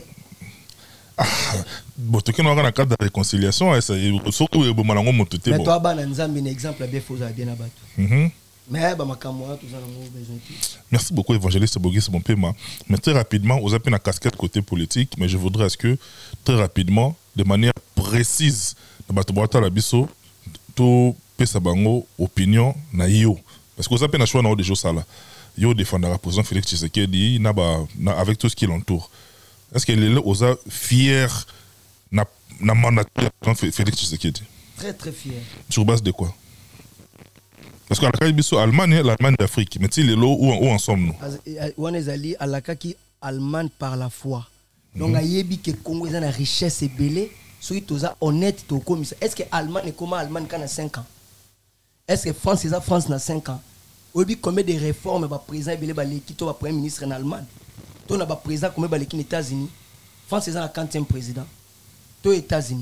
bon tu connais na cadre de réconciliation et ça surtout e bomanango motuté bon mais toi bana nzambi un exemple bien faut za bien na batu mais ba makamwa tout ça na besoin. Merci beaucoup évangéliste Bogis Bompema mais très rapidement vous avez une casquette côté politique mais je voudrais à ce que très rapidement de manière précise na batu bota la biso to pesa bango opinion na yo parce que vous avez na choix na des choses ça là yo défendre la président Félix Tshisekedi avec tout ce qui l'entoure. Est-ce que les osa fier na mandat Félix Tshisekedi? Très très fier. Sur base de quoi? Parce que l'Allemagne d'Afrique, mais il est là où en sommes-nous? On est allé à la kaki Allemagne par la foi. Donc a yebi que Congo est une richesse et belé, soit toza honnête to comme ça. Est-ce que Allemagne est comme Allemagne quand a 5 ans? Est-ce que France est France na 5 ans? Obi combien de réformes va président belé ba l'équipe va premier ministre en Allemagne. To na ba président combien ba l'équipe aux États-Unis. France est la 40e président. To États-Unis.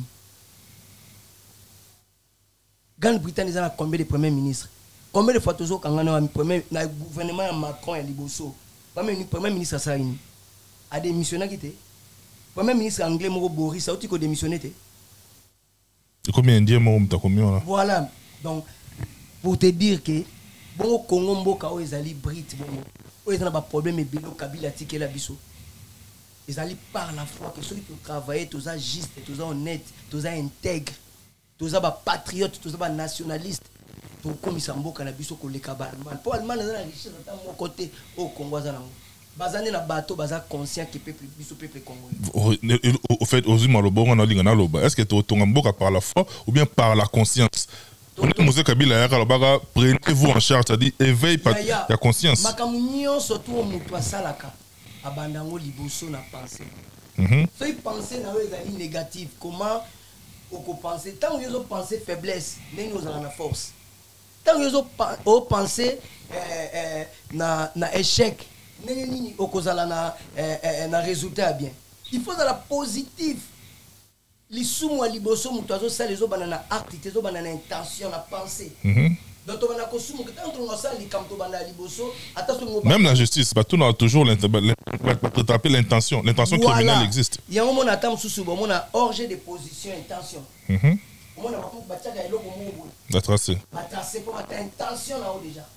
Grande-Bretagne est la combien de premiers ministres? Combien de fois toujours quand on a un premier gouvernement Macron et Liboso, premier ministre Sarini a démissionné qui était premier ministre anglais Moro Boris a aussi démissionné. Combien d'Indiens m'ont combien? Voilà, donc pour te dire que bon Congo mboka o ezali Brit bon o ezana ba problème ebilo Kabila tike la biso. Ils allaient par la foi que ceux qui travaillent tous ça juste, tous ça honnête, tous ça intègre, tous ça patriote, tous ça nationaliste. Comme ça mboka na biso ko leka ba Allemagne pour Allemagne na richesse dans mon côté au Congo za nango bazane na bateau baza conscient que peuple biso peuple congolais au fait aux humains le bon on a linga na loba est-ce que tu mboka par la foi ou bien par la conscience? On est Mose Kabila ya kaloba prenez-vous en charge, c'est-à-dire éveil la conscience makamunyo surtout mutu asalaka abandango liboso na penser so il penser na ezali négatif comment on peut penser tant que penser faiblesse mais nous avons la force. Tant que vous pensez na échec, na résultat bien. Il faut dans la positive. Les sous les bosso mutuazo ça les autres na acte, les autres na intention, na pensée. Donc on a consommé tant on ça les camps bana liboso, attention même la justice, bah tout a toujours l'intention criminelle existe. Il y a un moment attend sous on a orgé de position intention. On a pas bataka eloko mo la tracé. La tracé pour ta intention là déjà.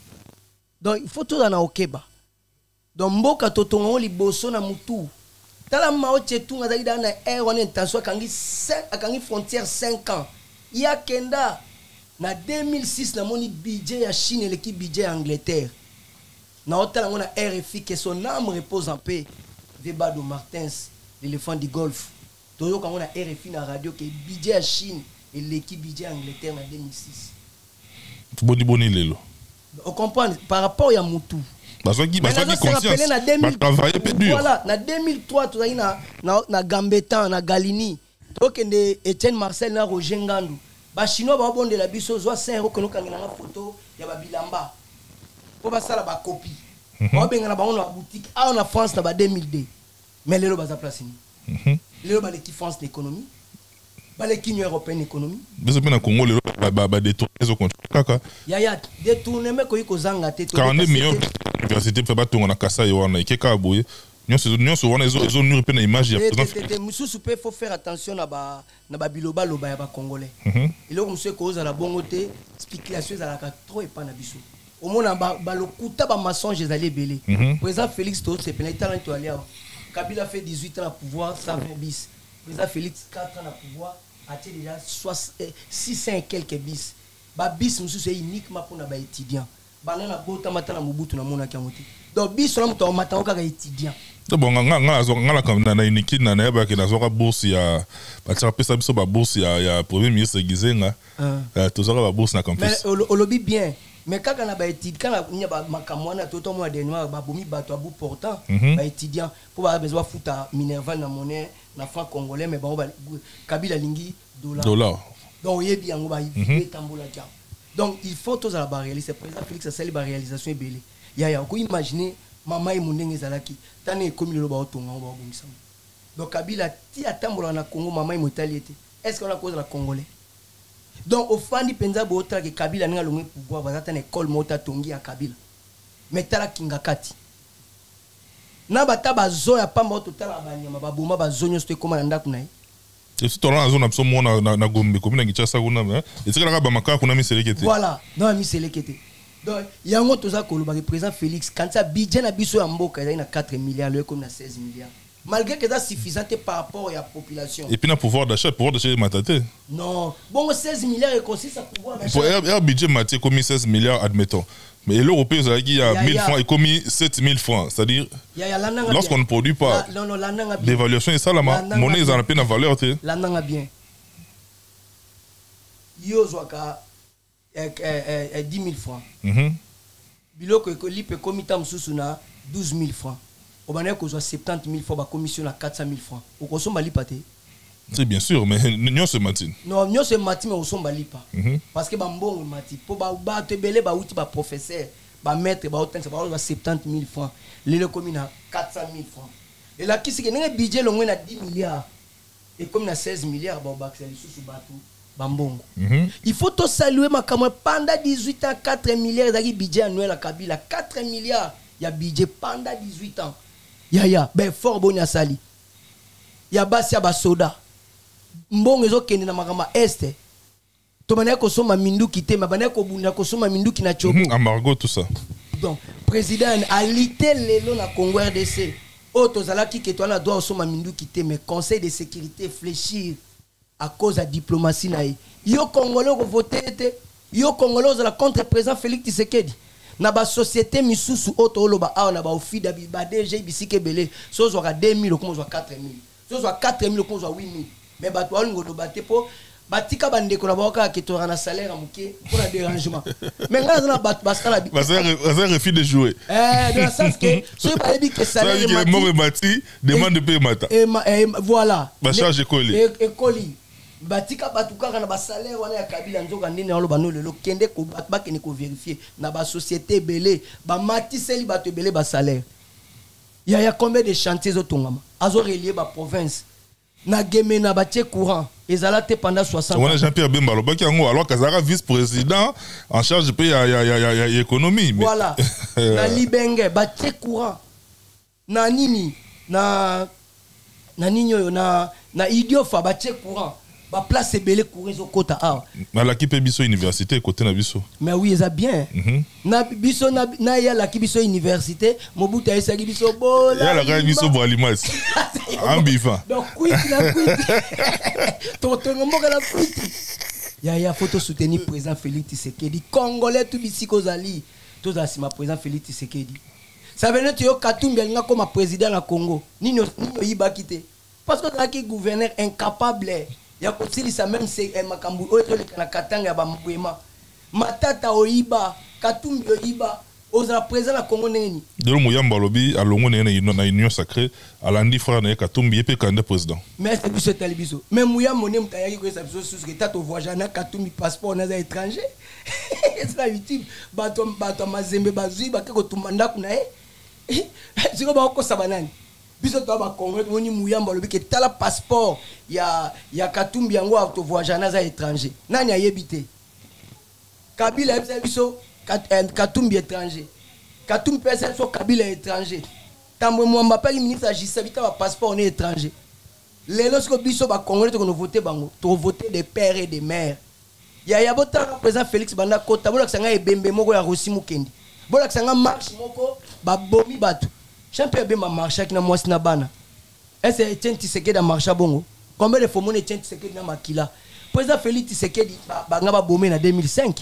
Donc il faut tout dans okeba. Donc mboka totongo liboso na mutu. Tala mao chetu ngazali dans na air on intention akangi frontière 5 ans. Il y a kenda na 2006 na moni budget ya Chine et l'équipe budget Angleterre. Na hôtel on a RFI que son âme repose en paix. Vebado Martins, l'éléphant du golf. Toujours quand on a RFI na radio que budget à Chine et l'équipe budget Angleterre en 2006. Boni lelo. On comprend par rapport à Moutou. Parce que conscience. Voilà, na 2003 tu as na Gambetta na Galini. Donc Etienne Marcel na Roger Ngandou. Ba chinois ba bon de la biso zo 5 € que nous kangina na photo ya ba bilamba. Pour ba sala ba copie. Ba benga na ba on na boutique a en France na ba 2002. Mais lelo ba za place ni. Lelo ba l'équipe France l'économie. Ba l'équipe européenne économie. Biso pe na Congo lelo ba détourner zo contre kaka. Ya détournement ko yiko zanga te. 42 millions université fait ba tonga na kasa yo na ikeka boye. Nyonso wana ezo nuri pe na image ya président. Mususu pe faut faire attention na ba biloba loba ya ba congolais. Il est monsieur cause la bongote spéculation za la trop et pas na biso. Au mona ba lokuta ba mensonge ezali belé. Président Félix to c'est plein talent to aller. Kabila fait 18 ans à pouvoir 120 bis. Président Félix 4 ans à pouvoir a déjà 600 et quelques bis. Ba bis mususu c'est uniquement pour na ba étudiant. Banana bota matana mubutu na mona kiamuti. Donc bis on to matana ka étudiant. Bon ngala comme na unique na na ba ke na zoka bourse ya ba tsa pesa biso ba bourse ya premier ministre Gizenga. To zoka ba bourse na campus. Mais au lobby bien. Mais quand on a étudiant, quand on a makamwana toto mois dernier ba bomi bato à bout portant ba étudiant pour ba besoin fouta Minerval na monnaie na franc congolais mais ba Kabila lingi dollar. Donc il bien on va y tambola kia. Donc il faut tous à la réaliser président Félix a celle réalisation belé. Ya ko imaginer mama et mondenge zalaki tane comme le ba otonga ba bomisa. Donc Kabila ti atambola na Congo mama et motaliété. Est-ce qu'on a cause la congolais? Donc au fandi penza bota que Kabila nga longi pouvoir bazata na école mota tongi ya Kabila. Metala kingakati. Na bata bazo ya pamba totala banyama baboma bazonyo sto koma na ndaku na. Et si tu as la zone absolument na Gombe comme na Kinshasa kuna mais et c'est que la bamaka kuna mi selekete. Voilà, non mi selekete. Donc yango toza koloba que président Félix quand ça budget na biso ya mboka eza na 4 milliards le comme na 16 milliards. malgré que c'est suffisant par rapport à la population. Et puis le pouvoir d'achat est mataté. Non, bon 16 milliards et aussi ça pouvoir d'achat. Pour un budget maté comme 16 milliards admettons. Mais l'Européen il y a 1000 francs et comme 7000 francs, c'est-à-dire lorsqu'on ne produit pas l'évaluation et ça la monnaie ils en a peine à valeur té. La nanga bien. Yo zwaka 10 000 francs. Biloko ekolipe komita mususu na 12 000 francs. Obane ko 70 000 francs ba commission na 400 000 francs. Okosomba lipa te. C'est bien sûr, mais nous sommes matin. Non, nous sommes matin, mais nous sommes lipa. Parce que bambon mati, pour ba te belé ba outi ba professeur, ba maître, ba autant ça ba 70 000 francs. Les communes à 400 000 francs. Et là qui c'est que n'ai budget long na 10 milliards. Et comme na 16 milliards ba ba c'est sous bateau bambongo. Il faut tout saluer ma camarade pendant 18 ans 4 milliards d'agi budget annuel à Kabila 4 milliards. Il y a budget pendant 18 ans. Ya ben fort bon ya sali. Ya basia ba soda. Mbongo ezo kende na makama este. To bana ko soma minduki te, mabana ko bunda ko soma minduki na chopo. Amargo tout ça. Donc président alité lelo na Congo RDC. Auto zalaki ke toi na doit soma minduki te, mais conseil de sécurité fléchir à cause de la diplomatie na yo congolais ko voter te. Yo congolais za la contre président Félix Tshisekedi. Na ba société misusu auto loba a na ba ofida ba DG bisike belé. So zo ka 2000 ko zo 4000. So zo 4000 ko zo 8000. Mais bato ngo baté po batika bande ko na boka ke to na salaire amuke pour un dérangement. Mais nga na bato basala bi. Ça refuse de jouer. Dans le sens que so ba bi que salaire mati. Mo mati demande de payer mata. Voilà. Ba charge école. École. Batika batuka na ba salaire wana ya Kabila nzoka ndine alo bano lelo kende ko ba kene ko vérifier na ba société belé ba mati seli bato belé ba salaire. Il y a combien de chantiers au Tongama azo relier ba province. Na geme na batie courant ezalate pendant 60 ans. On a Jean-Pierre Bemba lobaki yango alors Kazara vice-président en charge de pays ya économie. Voilà. Na libenge batie courant. Na nini na ninyo na idiofa batie courant. Ba place belé courant zo kota a. Na la kipe biso université côté na biso. Mais oui, ça bien. Na biso na ya la kibiso université, Mobutu esa biso bola. Ya la ga biso bo alimas. Ambifa. Donc quit la quit. Toto ngomboka la quit. Ya photo soutenir président Félix Tshisekedi. Congolais tout bisiko zali. Tout ça c'est ma président Félix Tshisekedi. Ça veut dire que yo Katumbi nga comme président na Congo. Nino yiba kité. Parce que là gouverneur incapable. Ya kotili sa même c'est makambu oyo le kana katanga ya bambwema matata oyiba Katumbi oyiba oza président la Congo neni de lo muyamba lobi alongo nene na union sacrée alandi frère na Katumbi yepe candidat président mais c'est biso talibiso même muyamba ne mutayaki ko sa biso sous que tato voyage na Katumbi passeport na étranger c'est la YouTube bato mazembe bazui bakeko tumanda kuna siko ba ko sabanani biso to ba Congo moni muyamba lobi ke tala passeport ya Katumbi yango auto voyage na étranger nani ayebite Kabila biso Katumbi étranger Katumbi pesa so Kabila étranger tambo mwamba pali ministre agissa bita ba passeport on est étranger lelo sko biso ba Congolais to voter bango to voter des pères et des mères ya bota président Félix Banda Kota bola sanga ebembe moko ya Rossi Mukendi bola sanga marche moko ba bomi batu Jean-Pierre Bemba marche qui na mwasi na bana est-ce que Etienne Tshisekedi a marché bongo combien de fois mon Etienne Tshisekedi na makila président Félix Tshisekedi banga ba bomé na 2005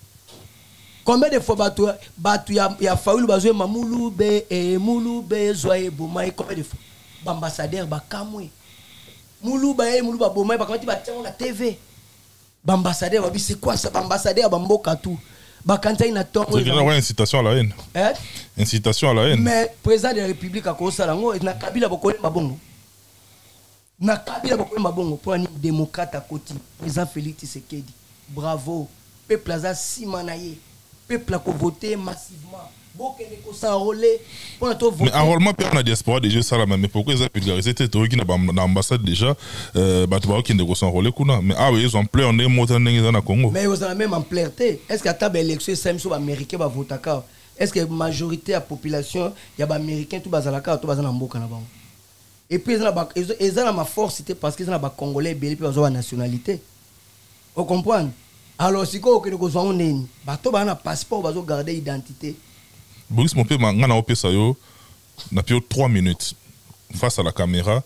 combien de fois batu ya faulu bazwe mamulube mulube zoye bomai combien de fois ambassadeur ba kamwe muluba muluba bomai ba kamati ba tiango na TV ambassadeur ba bi c'est quoi ça ambassadeur ba mboka tout bakanta ina tongo c'est une incitation à la haine incitation à la haine mais président de la République a kosala ngo na Kabila bokole mabongo na Kabila bokole mabongo pour un démocrate à côté président Félix Tshisekedi bravo peuple aza simanaye peuple a voté massivement bokende ko s'enrôler pour to voter mais enrôlement pe na diaspora déjà ça la mais pourquoi ils ont vulgarisé cette théorie qui na ambassade déjà bato ba okende ko s'enrôler kuna mais ah oui ils ont plein on est montant na Congo mais ils ont même en pleurté est-ce que ta élection c'est même sur américain ba votaka est-ce que majorité à population ya ba américain tout bazalaka tout bazana mboka na bango et puis ils ont ma force c'était parce qu'ils ont ba congolais belé puis ils ont nationalité on comprend alors si ko okende ko zwa neni bato ba na passeport bazo garder identité Boris mon père ngana opesa yo na pio 3 minutes face à la caméra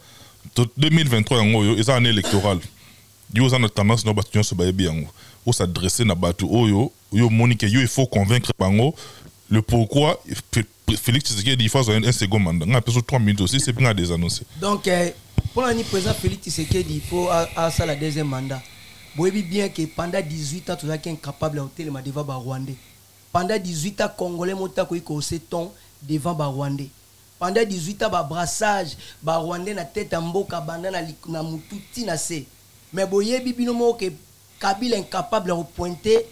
2023 yango yo eza année électorale yo za na tendance no batu nyonso bayebi yango o s'adresser na batu oyo yo monique yo il faut convaincre bango le pourquoi Félix Tshisekedi il faut un second mandat nga peso 3 minutes aussi c'est bien des annoncer donc pour le président Félix Tshisekedi il faut à ça la deuxième mandat boyebi bien que pendant 18 ans tu es incapable à hôtel ma devant ba Rwandais pendant 18 ans congolais monta ko iko ton devant ba Rwandais pendant 18 ans ba brassage ba Rwandais na tête mboka banda na mututi na se mais boyebi bino mo que Kabila incapable à pointer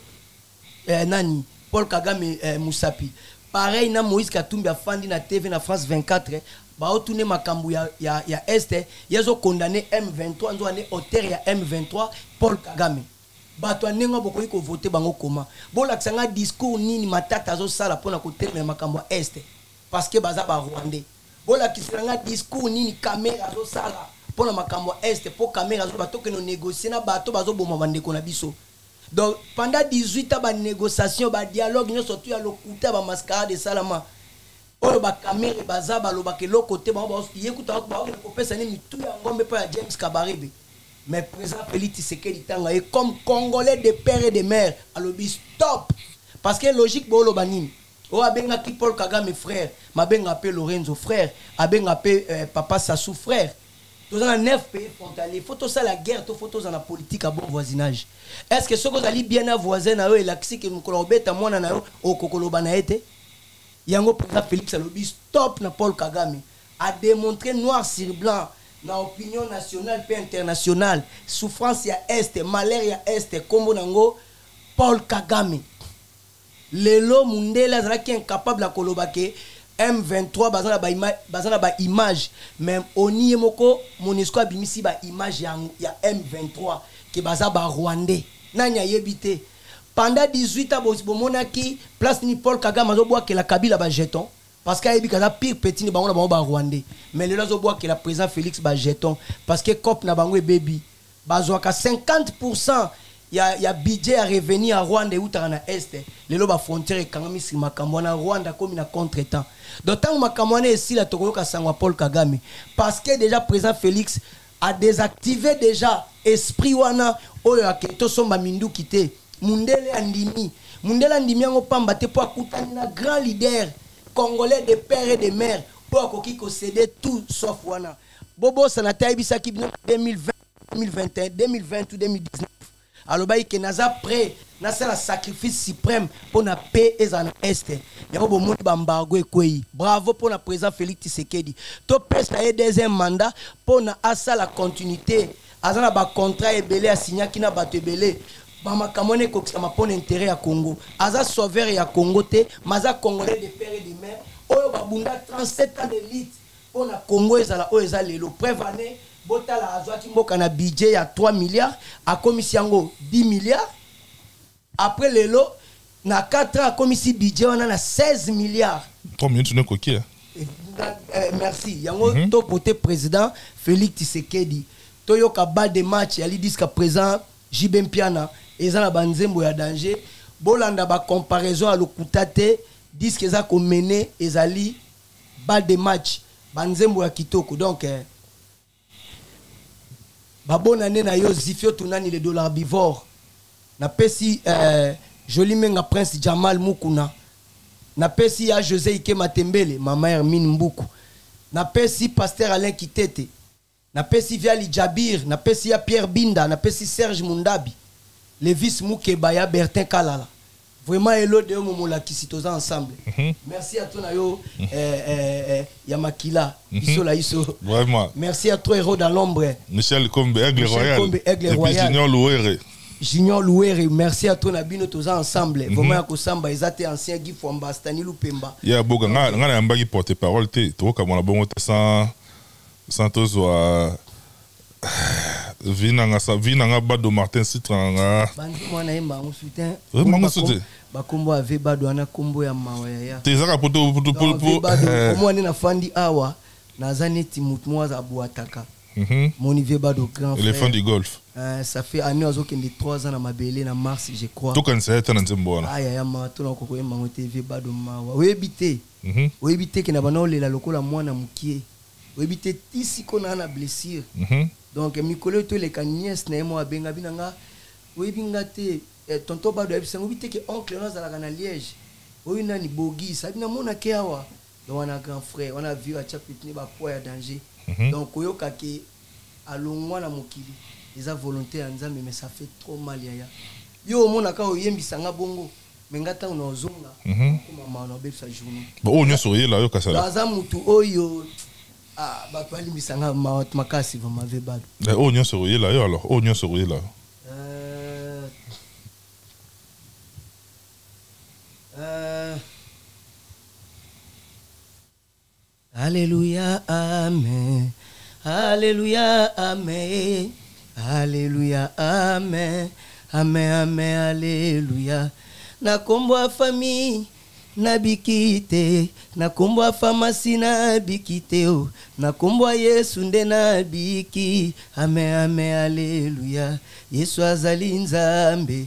nani Paul Kagame Moussapi pareil na Moïse Katumbi a fandi na TV na France 24 ba otourner makambu ya Est yazo condamné M23 ndo ane auteur ya M23 Paul Kagame bato anenga bokoyi ko voter bango comment bolakisanga discours nini matata zo sala pona ko terminer makambu ya Est parce que baza ba Rwandais bolakisanga discours nini caméra zo sala pona makambu ya Est pour caméra zo bato que no négocier na bato bazo boma bandeko na biso. Donc pendant 18 ans de négociation, de dialogue, nous surtout à l'okuta ba mascarade de salama. Oh ba caméra baza ba lo ba ke l'autre côté ba écoute ba ko pesa ni tout ya ngombe pa James Kabarebe. Mais président Félix Tshisekedi tanga et comme congolais de père et de mère à l'obi stop parce que logique bo lo banini. Oh abenga ki Paul Kagame frère, ma benga pe Lorenzo frère, abenga pe papa Sassou frère. Nous avons 9 pays frontaliers. Il faut tout ça la guerre, il faut tout ça la politique à bon voisinage. Est-ce que ce que vous allez bien à voisin, et l'accès que nous avons à moi, au Kokolobanaete, Yango président Félix Alobi, stop na Paul Kagame, a démontré noir sur blanc, dans l'opinion nationale et internationale, souffrance ya Est, malheur ya Est, comme Nango, Paul Kagame. Lelo Mundela, qui est incapable de kolobake. M23 bazana ba image même oni moko Monisco abimisi ba image ya M23 ke baza ba Rwandais nanya yebité pendant 18 ans bomonaki place ni Paul Kagame zo bois que la Kabila ba jeton parce que yebi kaza pire petit ni bango ba Rwandais mais le zo bois que la président Félix ba jeton parce que cop na bango baby bazwa ka 50% il y a budget à revenir à Rwanda ou à Est. Les lois frontières et quand même makambo na Rwanda comme na contre-temps. D'autant makambo na ici la Togo ka sangwa Paul Kagame parce que déjà président Félix a désactivé déjà esprit wana oyo aketo somba mindu kité. Mundele andimi ngo pamba te po akutani na grand leader congolais de père et de mère pour akoki ko céder tout sauf wana. Bobo sanata ibisaki 2020, 2021, 2020 ou 2019. Alors bah il naza prêt na c'est la sacrifice suprême pour la paix et en Est. Yabo bomundi bambargo ekoi. Bravo pour la président Félix Tshisekedi. To pesa e deuxième mandat pour na asa la continuité. Azana ba contrat ebelé a signé kina bato ebelé. Ba makamone ko sama pour intérêt à Congo. Aza sauveur ya Congo te, maza congolais de père et de mère. Oyo babunda 37 ans d'élite pour na Congo ezala o ezala lelo preuve année Botala azwaki mboka na budget ya 3 milliards a komisi yango 10 milliards après lelo na 4 ans a komisi budget wana na 16 milliards 3 minutes ne coquille merci yango to côté président Félix Tshisekedi toyoka bas de match ya lidiska présent Jibem Piana ezana banzembo ya danger bolanda ba comparaison à lokutate disque eza ko mener ezali bas de match banzembo ya kitoko donc Babon année na yo zifio tunani le dollar bivore na pesi joli menga prince Jamal Mukuna na pesi ya José Ike Matembele mama Hermine Mbuku na pesi pasteur Alain Kitete na pesi Viali Jabir na pesi ya Pierre Binda na pesi Serge Mundabi Levis Mukeba ya Bertin Kalala vraiment hello de momo la kisitoza ensemble merci à toi nayo ya makila iso la iso vraiment merci à toi héros dans l'ombre Michel Kombe Aigle Royal et puis Junior Louere Junior Louere merci à toi nabino toza ensemble vraiment ya kosamba ezate ancien Guy Fwamba Stani Lupemba ya boga nga na mbaki porter parole te to ka mona bongo te sans tozwa Vinanga Bado Martin Citranga bandi mwana yemba ngo soutien vraiment soutien bakombo ave Bado ana kombo ya mawaya ya tezaka poto mwana na fandi awa nazaneti mutmoza abuataka Monivier Bado grand frère éléphant du golf ça fait année azokende 3 ans na mabele na mars je crois to kan ça tana nzembo wana aya ya mato na kokoko yemba ngo TV Bado mawa oyebite oyebite ke na bana olela lokola mwana mukie oyebi tisi kona na blessure donc mikolo to les nièce na mo abenga binanga oyebi ngate tonton bado oyebi sango bite ke oncle na zalaka na Liège oyebi nani bogi sabi na mona ke awa donc on a grand frère on a vu a chapitni ba poids ya danger donc oyoka ke alongwa na mokili eza volonté ya Nzambe mais ça fait trop mal ya yo mona ka oyembisanga bongo mengata unozonga mama na bebisa journée bon onyo soye la yo kasala baza mutu oyo bato alimbisanga makasi vraiment ve bado onyo soye la yo alors onyo soye la Alléluia amen Alléluia amen Alléluia amen amen amen Alléluia na kombo ya famille na bikite na kombo ya pharmacie na bikite o na kombo ya Yesu nde na biki amen amen Alléluia Yesu azali Nzambe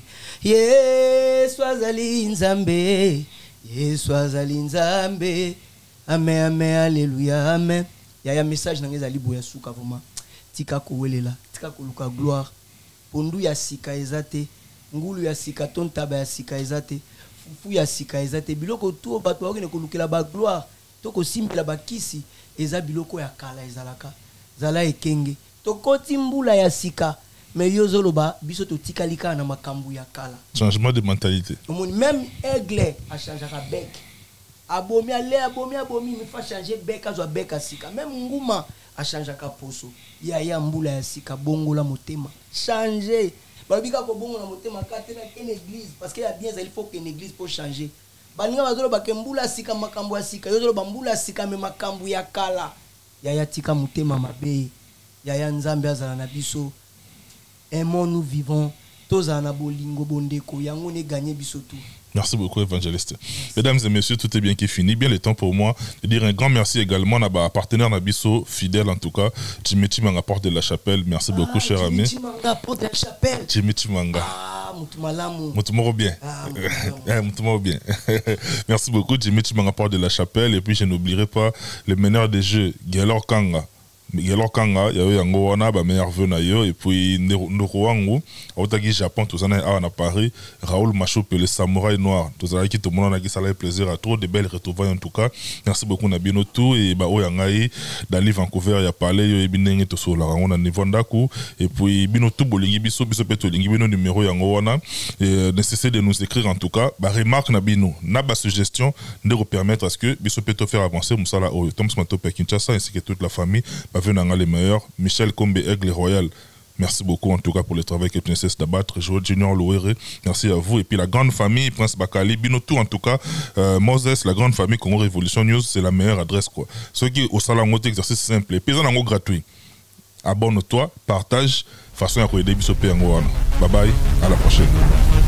Yesu azali Nzambe Yesu azali Nzambe amen amen Alléluia amen ya message na ngeza libo ya suka vraiment tika kowelela tika koluka gloire pondu ya sika ezate ngulu ya sika tontaba ya sika ezate fufu ya sika ezate biloko to bato bakene kolukela ba gloire to ko simbela bakisi eza biloko ya kala ezalaka zala ekenge to koti mbula ya sika mais yozoloba biso to tikalika na makambu ya kala changement de mentalité même aigle a changé ka bec abomi me fa changer bec azwa bec a sika même nguma a changé ka poso ya mbula ya sika bongo la motema changer babika ko bongo na motema kate na une église parce qu'il y a bien il faut qu'une église pour changer baninga bazolo bakembula sika makambu ya sika yozolo bambula sika me makambu ya kala ya tika motema mabe ya Nzambe azala na biso aimons nous vivons toza na bolingo bondeko yango ne gagner biso tout. Merci beaucoup, évangéliste. Mesdames et messieurs, tout est bien qui finit. Bien le temps pour moi de dire un grand merci également à ma partenaire Nabiso, fidèle en tout cas, Jimmy Chimanga, porte de la chapelle. Merci beaucoup, cher ami. Jimmy Chimanga, porte de la chapelle. Jimmy Chimanga. Moutoumoro bien. Moutoumoro bien. Merci beaucoup, Jimmy Chimanga, porte de la chapelle. Et puis, je n'oublierai pas le meneur des jeux, Gelor Kanga. Gelor Kanga, il y a eu un ba meilleur vœu na yo et puis Norowangu, au Tagi Japon, tout ça à Paris, Raoul Machoupe, le samouraï noir, tout ça qui tout le monde a ça fait plaisir à trop de belles retrouvailles en tout cas. Merci beaucoup Nabino tout et ba oyangai dans Vancouver il y a parlé yo ebinenge to so la on a niveau ndaku et puis bino tout bolingi biso peto lingi bino numéro yango wana et nécessaire de nous écrire en tout cas ba remarque Nabino na ba suggestion de vous permettre à ce que biso peto faire avancer musala o Thomas Matope Kinshasa ainsi que toute la famille venant les meilleurs. Michel Kombe Aigle Royal, merci beaucoup en tout cas pour le travail que tu ne cesses d'abattre. Joël Junior Louere, merci à vous. Et puis la grande famille, Prince Bakali, Binotou en tout cas, Moses, la grande famille Congo Révolution News, c'est la meilleure adresse quoi. Ceux qui au salon exercice simple, paysan en gratuit. Abonne-toi, partage, façon à aider Bissopé en Bye bye, à la prochaine.